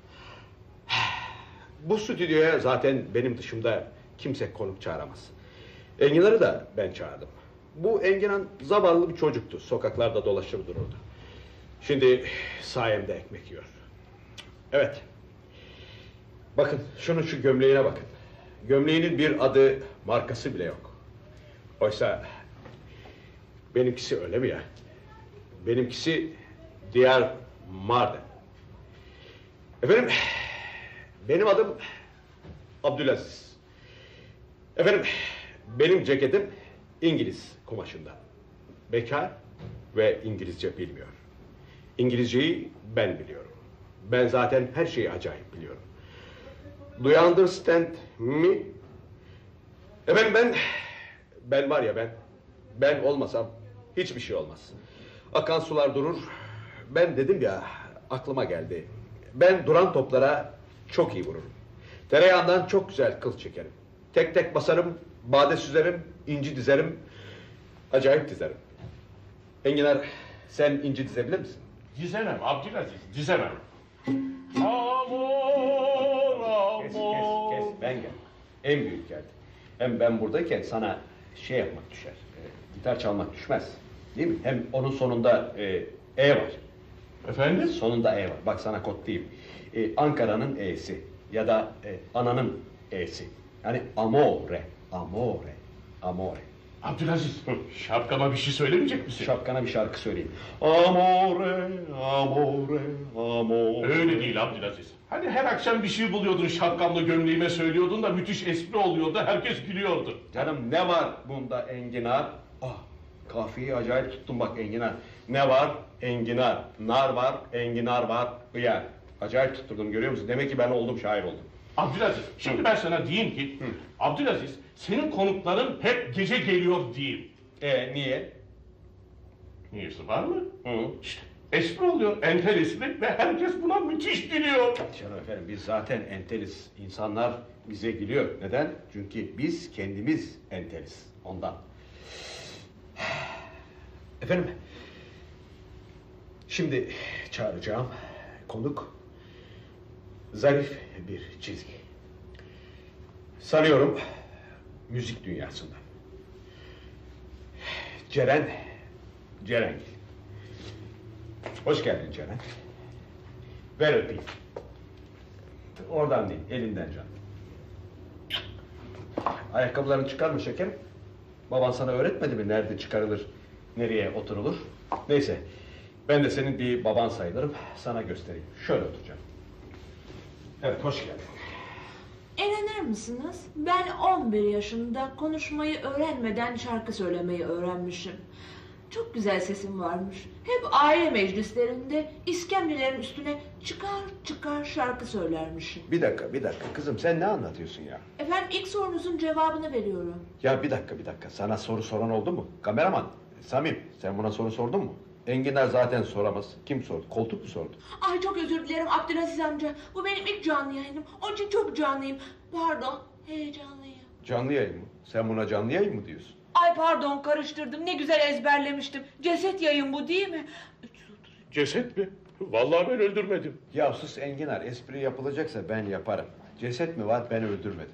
Bu stüdyoya zaten benim dışımda kimse konuk çağıramaz. Enginar'ı da ben çağırdım. Bu Enginar zavallı bir çocuktu. Sokaklarda dolaşır dururdu. Şimdi sayemde ekmek yiyor. Evet. Bakın şu gömleğine bakın. Gömleğinin bir adı, markası bile yok. Oysa benimkisi öyle mi ya? Benimkisi Diyar Mardin. Efendim, benim adım Abdülaziz. Efendim, benim ceketim İngiliz kumaşından. Bekar ve İngilizce bilmiyor. İngilizceyi ben biliyorum. Ben zaten her şeyi acayip biliyorum. Do you understand me? Efendim ben var ya ben olmasam hiçbir şey olmaz. Akan sular durur. Ben dedim ya, aklıma geldi. Ben duran toplara çok iyi vururum. Tereyağından çok güzel kıl çekerim. Tek tek basarım, bade süzerim, inci dizerim. Acayip dizerim. Enginar, sen inci dizebilir misin? Dizemem Abdülaziz, dizemem. Kes, ben gel. En büyük geldi. Hem ben buradayken sana şey yapmak düşer. Gitar çalmak düşmez. Değil mi? Hem onun sonunda E var. Efendim? Sonunda E var. Bak sana kod diyeyim. Ankara'nın E'si ya da ananın E'si. Yani amore, amore, amore. Abdülaziz, şapkama bir şey söylemeyecek misin? Şapkana bir şarkı söyleyeyim. Amore, amore, amore. Öyle değil Abdülaziz. Hani her akşam bir şey buluyordun, şapkamla gömleğime söylüyordun da müthiş espri oluyordu, herkes gülüyordu. Canım ne var bunda Enginar? Kafiyeyi acayip tuttum bak Enginar. Ne var? Enginar. Nar var, enginar var, hıyar. Acayip tutturdum, görüyor musun? Demek ki ben oldum, şair oldum. Abdülaziz, şimdi ben sana diyeyim ki, Abdülaziz, senin konukların hep gece geliyor diyeyim. Niye? Niyesi var mı? İşte espri oluyor, entel espri ve herkes buna müthiş gülüyor. Canım efendim, biz zaten enteliz. İnsanlar bize gülüyor. Neden? Çünkü biz kendimiz enteliz. Ondan. Efendim, şimdi çağıracağım konuk zarif bir çizgi. Sanıyorum müzik dünyasından. Ceren. Hoş geldin Ceren. Ver öpeyim. Oradan değil, elinden canım. Ayakkabılarını çıkarma şekerim. Baban sana öğretmedi mi nerede çıkarılır, nereye oturulur? Neyse, ben de senin bir baban sayılırım. Sana göstereyim. Şöyle oturacağım. Evet, hoş geldin. İnanır mısınız? Ben 11 yaşında konuşmayı öğrenmeden şarkı söylemeyi öğrenmişim. Çok güzel sesim varmış. Hep aile meclislerinde iskemlelerin üstüne çıkar çıkar şarkı söylermişim. Bir dakika kızım sen ne anlatıyorsun ya? Efendim ilk sorunuzun cevabını veriyorum. Ya bir dakika sana soru soran oldu mu? Kameraman Samim sen buna soru sordun mu? Enginar zaten soramaz. Kim sordu? Koltuk mu sordu? Ay çok özür dilerim Abdülaziz amca. Bu benim ilk canlı yayınım. Onun için çok canlıyım. Pardon, heyecanlıyım. Canlı yayın mı? Sen buna canlı yayın mı diyorsun? Ay pardon karıştırdım. Ne güzel ezberlemiştim. Ceset yayın bu değil mi? Ceset mi? Vallahi ben öldürmedim. Ya sus Enginar espri yapılacaksa ben yaparım. Ceset mi var ben öldürmedim.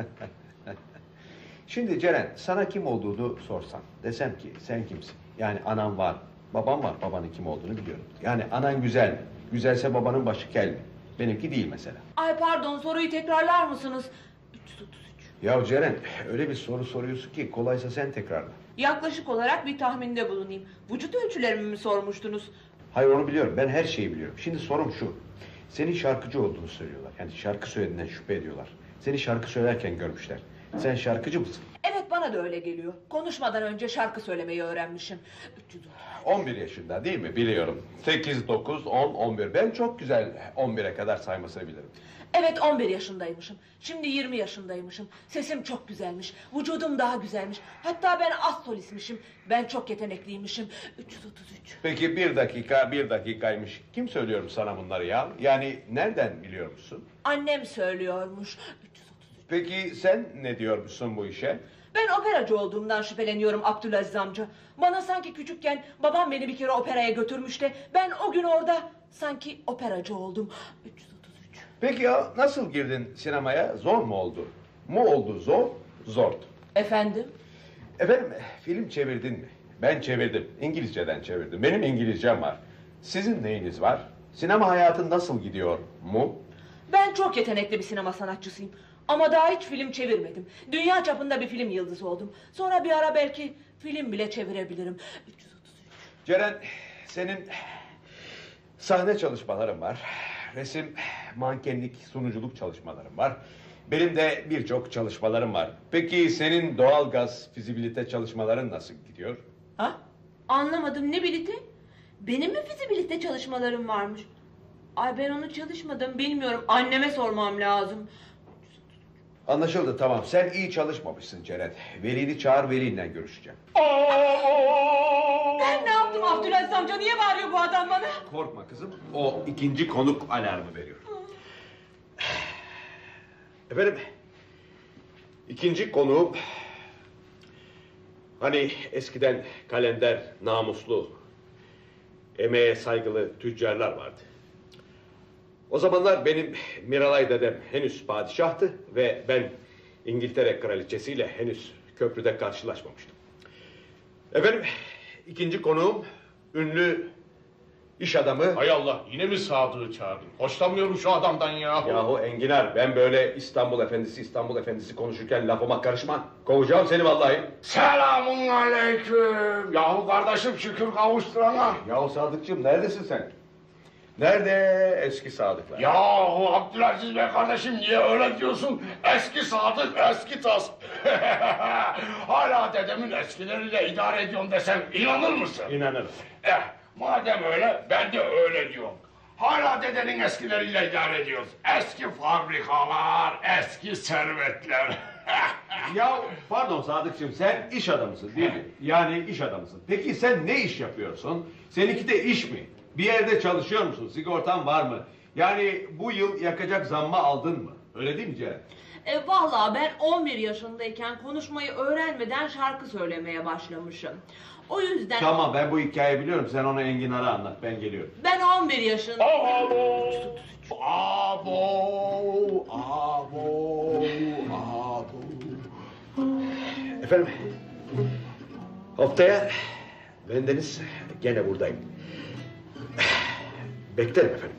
Şimdi Ceren sana kim olduğunu sorsam. Desem ki sen kimsin? Yani anan var. Babam var. Babanın kim olduğunu biliyorum. Yani anan güzel mi? Güzelse babanın başı kel mi? Benimki değil mesela. Ay pardon soruyu tekrarlar mısınız? 333. Ya Ceren öyle bir soru soruyorsun ki kolaysa sen tekrarla. Yaklaşık olarak bir tahminde bulunayım. Vücut ölçülerimi mi sormuştunuz? Hayır onu biliyorum. Ben her şeyi biliyorum. Şimdi sorum şu. Senin şarkıcı olduğunu söylüyorlar. Yani şarkı söylediğinden şüphe ediyorlar. Seni şarkı söylerken görmüşler. Sen şarkıcı mısın? Evet bana da öyle geliyor. Konuşmadan önce şarkı söylemeyi öğrenmişim. 11 yaşında değil mi? Biliyorum. 8, 9, 10, 11. Ben çok güzel 11'e kadar saymasını bilirim. Evet 11 yaşındaymışım. Şimdi 20 yaşındaymışım. Sesim çok güzelmiş. Vücudum daha güzelmiş. Hatta ben az solistmişim. Ben çok yetenekliymişim. 333. Peki bir dakikaymış. Kim söylüyorum sana bunları ya? Yani nereden biliyor musun? Annem söylüyormuş. Peki sen ne diyormuşsun bu işe? Ben operacı olduğumdan şüpheleniyorum Abdülaziz amca. Bana sanki küçükken babam beni bir kere operaya götürmüş de ben o gün orada sanki operacı oldum. 333. Peki ya nasıl girdin sinemaya? Zor mu oldu? Zordu. Efendim? Efendim film çevirdin mi? Ben çevirdim. İngilizceden çevirdim. Benim İngilizcem var. Sizin neyiniz var? Sinema hayatı nasıl gidiyor mu? Ben çok yetenekli bir sinema sanatçısıyım. Ama daha hiç film çevirmedim. Dünya çapında bir film yıldızı oldum. Sonra bir ara belki film bile çevirebilirim. 333. Ceren, senin sahne çalışmaların var. Resim, mankenlik, sunuculuk çalışmalarım var. Benim de birçok çalışmalarım var. Peki senin doğalgaz, fizibilite çalışmaların nasıl gidiyor? Ha? Anlamadım ne bilite? Benim mi fizibilite çalışmalarım varmış? Ay ben onu çalışmadım bilmiyorum. Anneme sormam lazım. Anlaşıldı tamam. Sen iyi çalışmamışsın Ceren. Velini çağır veliyle görüşeceğim. Ben ne yaptım Abdülaziz amca? Niye bağırıyor bu adam bana? Korkma kızım. O ikinci konuk alarmı veriyor. Efendim. İkinci konuğum. Hani eskiden kalender, namuslu, emeğe saygılı tüccarlar vardı. O zamanlar benim Miralay dedem henüz padişahtı ve ben İngiltere kraliçesiyle henüz köprüde karşılaşmamıştım. Efendim ikinci konuğum ünlü iş adamı. Hay Allah yine mi Sadık'ı çağırdın? Hoşlanmıyorum şu adamdan ya. Yahu Enginar ben böyle İstanbul efendisi konuşurken lafıma karışma. Kovacağım seni vallahi. Selamun aleyküm. Yahu kardeşim şükür kavuşturana. Yahu Sadıkçığım neredesin sen? Nerede eski Sadıklar? Yahu Abdülaziz Bey kardeşim niye öyle diyorsun? Eski Sadık eski tas. Hala dedemin eskileriyle idare ediyorum desem inanır mısın? İnanırım. Madem öyle ben de öyle diyorum. Hala dedenin eskileriyle idare ediyoruz. Eski fabrikalar, eski servetler. Ya pardon Sadıkçığım sen iş adamısın değil mi? Yani iş adamısın. Peki sen ne iş yapıyorsun? Seninki de iş mi? Bir yerde çalışıyor musun? Sigortan var mı? Yani bu yıl yakacak zammı aldın mı? Öyle değil mi Ceren? Vallahi ben 11 yaşındayken konuşmayı öğrenmeden şarkı söylemeye başlamışım. O yüzden... Tamam ben bu hikayeyi biliyorum. Sen onu Enginar'a anlat. Ben geliyorum. Ben 11 yaşındayım. Efendim haftaya bendeniz gene buradayım. Beklerim efendim.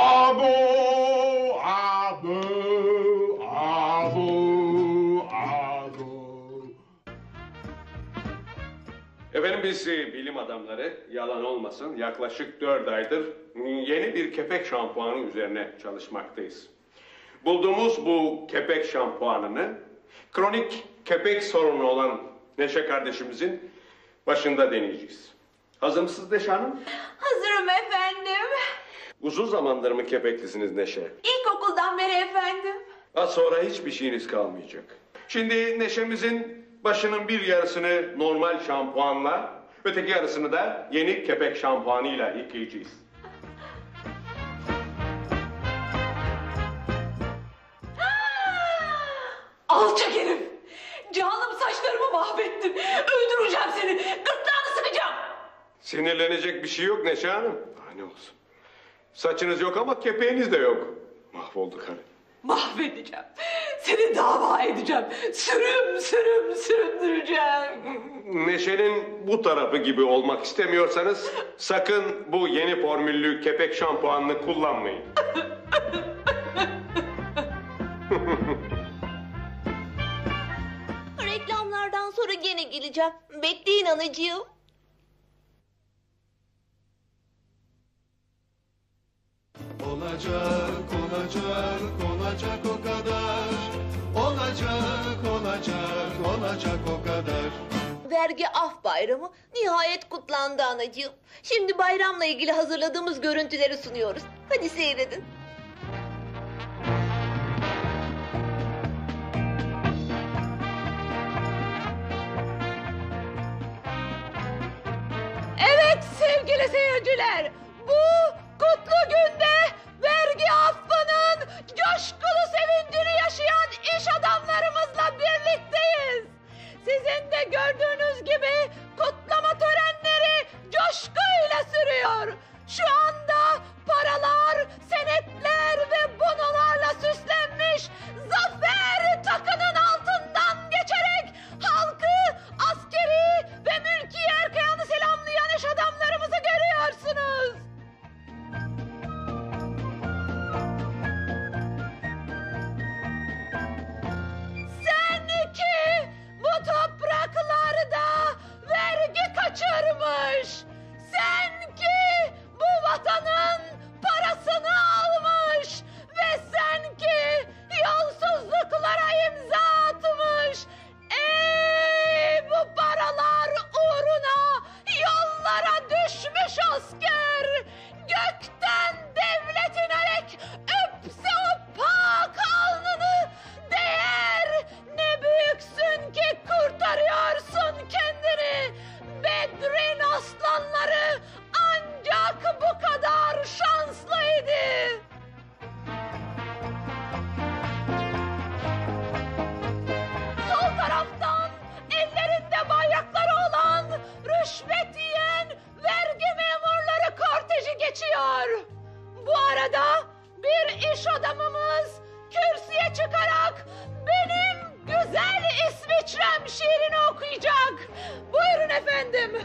Efendim biz bilim adamları yalan olmasın yaklaşık 4 aydır yeni bir kepek şampuanı üzerine çalışmaktayız. Bulduğumuz bu kepek şampuanını kronik kepek sorunu olan Neşe kardeşimizin başında deneyeceğiz. Hazır mısınız Neşe Hanım? Hazırım efendim. Uzun zamandır mı kepeklisiniz Neşe? İlkokuldan beri efendim. Az sonra hiçbir şeyiniz kalmayacak. Şimdi Neşe'mizin başının bir yarısını normal şampuanla, öteki yarısını da yeni kepek şampuanıyla yıkayacağız. Alçak herif! Canım saçlarımı mahvettin. Öldüreceğim seni. Gırtlağını sıkacağım. Sinirlenecek bir şey yok Neşe Hanım. Daha ne olsun. Saçınız yok ama kepeğiniz de yok. Mahvolduk hani. Mahvedeceğim. Seni dava edeceğim. Sürüm sürüm süründüreceğim. Neşe'nin bu tarafı gibi olmak istemiyorsanız sakın bu yeni formüllü kepek şampuanını kullanmayın. Reklamlardan sonra gene geleceğim. Bekleyin anacığım. Olacak, olacak, olacak o kadar. Olacak, olacak, olacak o kadar. Vergi af bayramı nihayet kutlandı anacığım. Şimdi bayramla ilgili hazırladığımız görüntüleri sunuyoruz. Hadi seyredin. Evet sevgili seyirciler, bu kutlu günde vergi affının coşkulu sevincini yaşayan iş adamlarımızla birlikteyiz. Sizin de gördüğünüz gibi kutlama törenleri coşkuyla sürüyor. Şu anda paralar, senetler ve bonolarla süslenmiş zafer takının altından geçerek halkı, askeri ve mülki erkeğanı selamlayan iş adamlarımızı görüyorsunuz. Sen ki bu topraklarda vergi kaçırmış, sen ki bu vatanın parasını almış ve sen ki yolsuzluklara imza atmış. Ey bu paralar uğruna yollara düşmüş asker, gökten devlet inerek öpse o pak alnını, değer ne büyüksün ki kurtarıyorsun kendini. Bedrin aslanları ancak bu kadar şanslıydı. Sol taraftan ellerinde bayrakları olan rüşvet yiyen vergi memurları korteji geçiyor. Bu arada bir iş adamımız kürsüye çıkarak benim güzel İsviçrem şiirini okuyacak. Buyurun efendim.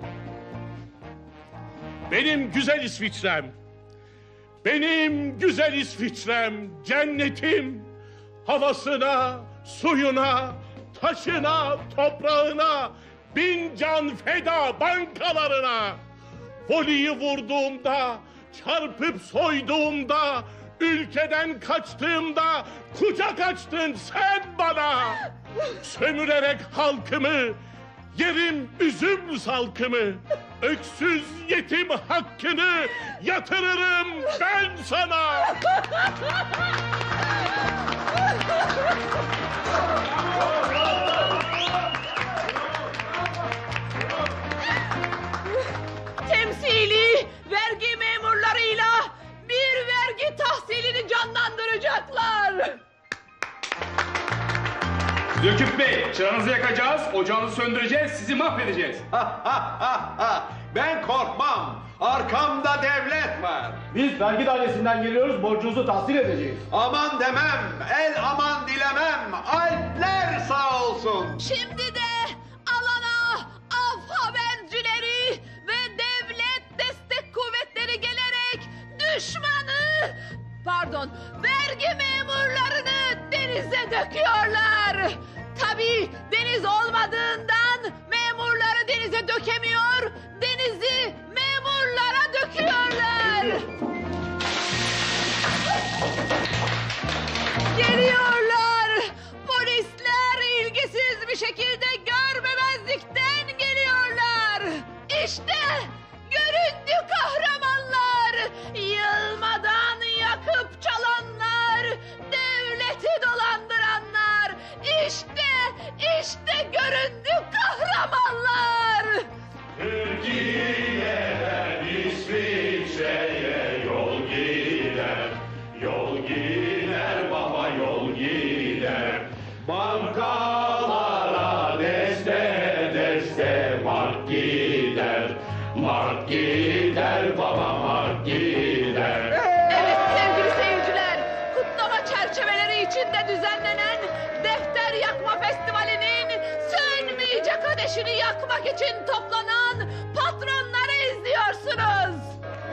Benim güzel İsviçrem, benim güzel İsviçrem, cennetim, havasına, suyuna, taşına, toprağına, bin can feda bankalarına. Voliyi vurduğumda, çarpıp soyduğumda, ülkeden kaçtığımda kucak açtın sen bana. Sömürerek halkımı, yerim üzüm salkımı, öksüz yetim hakkını yatırırım ben sana. Temsili vergi memurlarıyla bir vergi tahsilini canlandıracaklar. Zülküf Bey, çıranızı yakacağız, ocağınızı söndüreceğiz, sizi mahvedeceğiz. Ben korkmam. Arkamda devlet var. Biz vergi dairesinden geliyoruz, borcunuzu tahsil edeceğiz. Aman demem, el aman dilemem. Alpler sağ olsun. Şimdi de alana af habercileri ve devlet destek kuvvetleri gelerek düşmanı, vergi memurlarını denize döküyorlar. Tabii deniz olmadığından memurları denize dökemiyor, denizi memurlara döküyorlar. Geliyorlar. Polisler ilgisiz bir şekilde görmemezlikten geliyorlar. İşte İşte göründü kahramanlar. Türkiye'den İsviçre'ye yol gider, yol gider baba yol gider. Bankalara deste deste mark gider, mark gider baba mark gider. Evet sevgili seyirciler, kutlama çerçeveleri içinde düzenlenen Defter Yakma Festivali'nin sönmeyecek ateşini yakmak için toplanan patronları izliyorsunuz.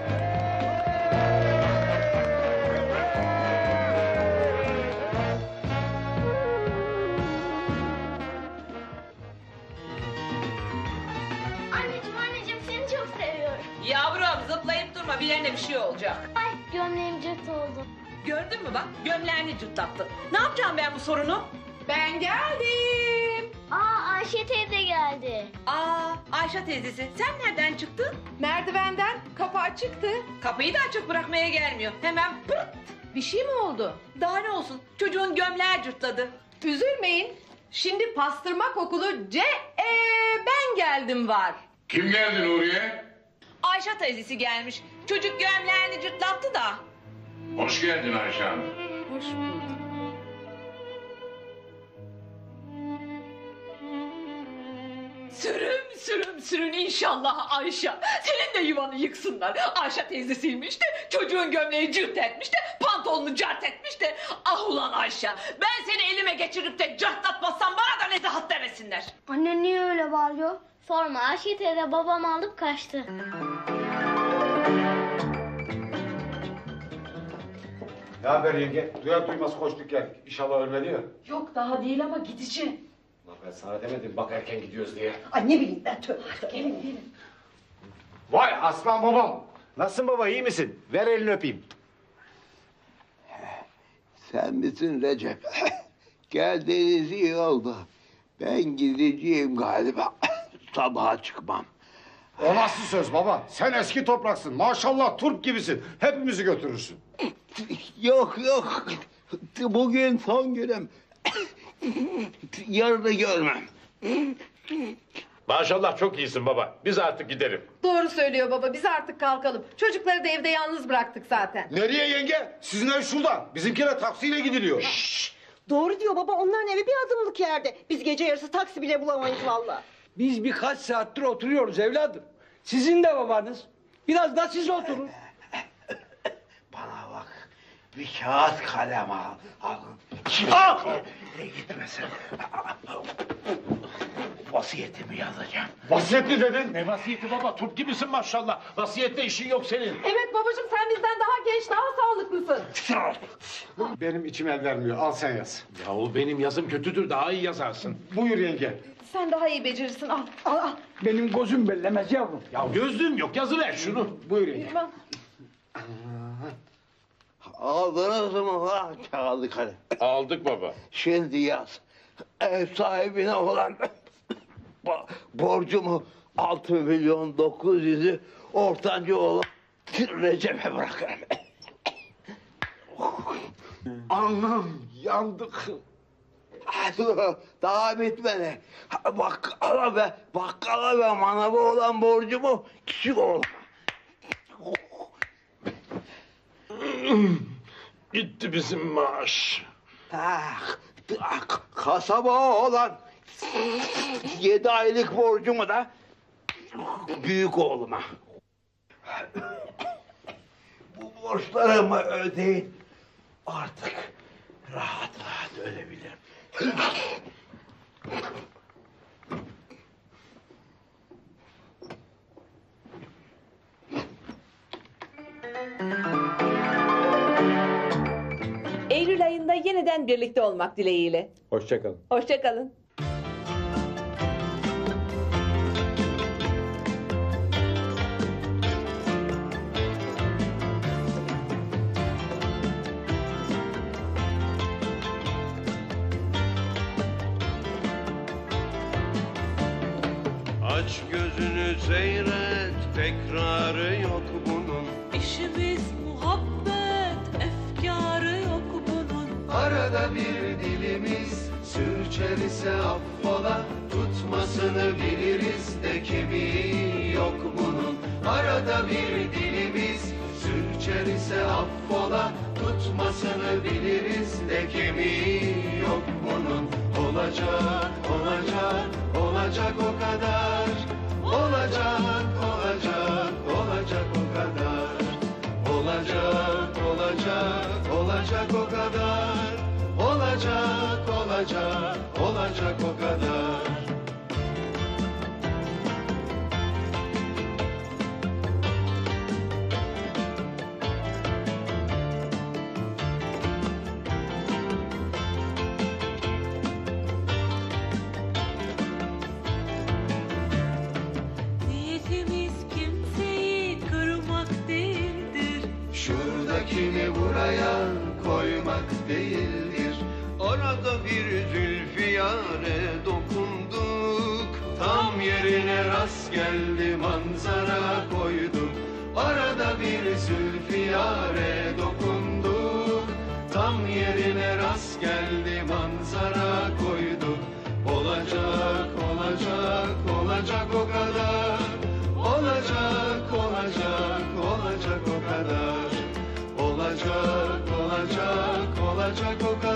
Anneciğim seni çok seviyorum. Yavrum zıplayıp durma, bir yerine bir şey olacak. Ay gömleğim cırt oldu. Gördün mü bak, gömleğini cırtlattı. Ne yapacağım ben bu sorunu? Ben geldim. Aa Ayşe teyze geldi. Aa Ayşe teyzesi, sen nereden çıktın? Merdivenden, kapı açıktı. Kapıyı da açık bırakmaya gelmiyor. Hemen pırt. Bir şey mi oldu? Daha ne olsun, çocuğun gömleği cırtladı. Üzülmeyin. Şimdi pastırma kokulu ben geldim var. Kim geldi Nuriye? Ayşe teyzesi gelmiş. Çocuk gömleğini cırtlattı da. Hoş geldin Ayşe Hanım. Hoş bulduk. Sürün inşallah Ayşe. Senin de yuvanı yıksınlar. Ayşe teyzesiymiş de çocuğun gömleği cırt etmiş de pantolonunu cart etmiş de. Ah ulan Ayşe, ben seni elime geçirip de cartlatmazsam bana da nezahat demesinler. Anne niye öyle bağırıyor? Sorma Ayşe teyze babam alıp kaçtı. Ne haber yenge? Duyar duymaz koştuk geldik. İnşallah ölmedi ya. Yok daha değil ama gidici. Lan ben sana demedim bak erken gidiyoruz diye. Ay ne bileyim ben tövbe. Gelin. Vay aslan babam. Nasılsın baba iyi misin? Ver elini öpeyim. Sen misin Recep? Geldiğiniz iyi oldu. Ben gideceğim galiba. Sabaha çıkmam. O nasıl söz baba? Sen eski topraksın. Maşallah Turp gibisin. Hepimizi götürürsün. Yok. Bugün son günüm. Yarını görmem. Maşallah çok iyisin baba. Biz artık gidelim. Doğru söylüyor baba, biz artık kalkalım. Çocukları da evde yalnız bıraktık zaten. Nereye yenge? Sizin ev şurada. Bizimkine taksiyle gidiliyor. Doğru diyor baba, onların evi bir adımlık yerde. Biz gece yarısı taksi bile bulamayız valla. Biz birkaç saattir oturuyoruz evladım. Sizin de babanız. Biraz da siz oturun. Bana bak. Bir kağıt kalem al. Gitmesin. Vasiyetimi yazacağım. Vasiyet mi dedin? Ne vasiyeti baba? Turp gibisin maşallah. Vasiyette işin yok senin. Evet babacığım, sen bizden daha genç, daha sağlıklısın. Benim içim el vermiyor. Al sen yaz. Yahu benim yazım kötüdür. Daha iyi yazarsın. Buyur yenge. Sen daha iyi becerirsin, al. Benim gözüm bellemez yavrum. Ya gözlüğüm yok. Yazıver şunu. Buyur yenge. Bilmem. Aldınız mı lan kağıdı kalem? Aldık baba. Şimdi yaz. Ev sahibine olan borcumu 6.900.000'ü ortanca olan Recep'e bırakırım. Anam yandık. Daha bitmedi. Bakkala ve manava olan borcumu küçük oğlum. Gitti bizim maaş. Kasaba olan 7 aylık borcumu da büyük oğluma. Bu borçlarımı ödeyin. Artık rahat ölebilirim. Eylül ayında yeniden birlikte olmak dileğiyle. Hoşça kalın. Hoşça kalın. Aç gözünü seyret, tekrarı yok bunun. İşimiz muhabbet, efkarı yok bunun. Arada bir dilimiz Sürçer ise affola, tutmasını biliriz de kemiği yok bunun. Arada bir dilimiz sürçer ise affola, tutmasını biliriz de kemiği yok bunun. Olacak, olacak, olacak o kadar. Olacak, olacak, olacak o kadar. Olacak, olacak, olacak o kadar. Olacak, olacak, olacak o kadar. Niyetimiz kimseyi kırmak değildir. Şuradakini buraya koymak değildir. Arada bir zülfiyare dokunduk, tam yerine rast geldi manzara koyduk. Arada bir zülfiyare dokunduk, tam yerine rast geldi manzara koyduk. Olacak, olacak, olacak o kadar. Olacak, olacak, olacak o kadar. Olacak, olacak, olacak o kadar.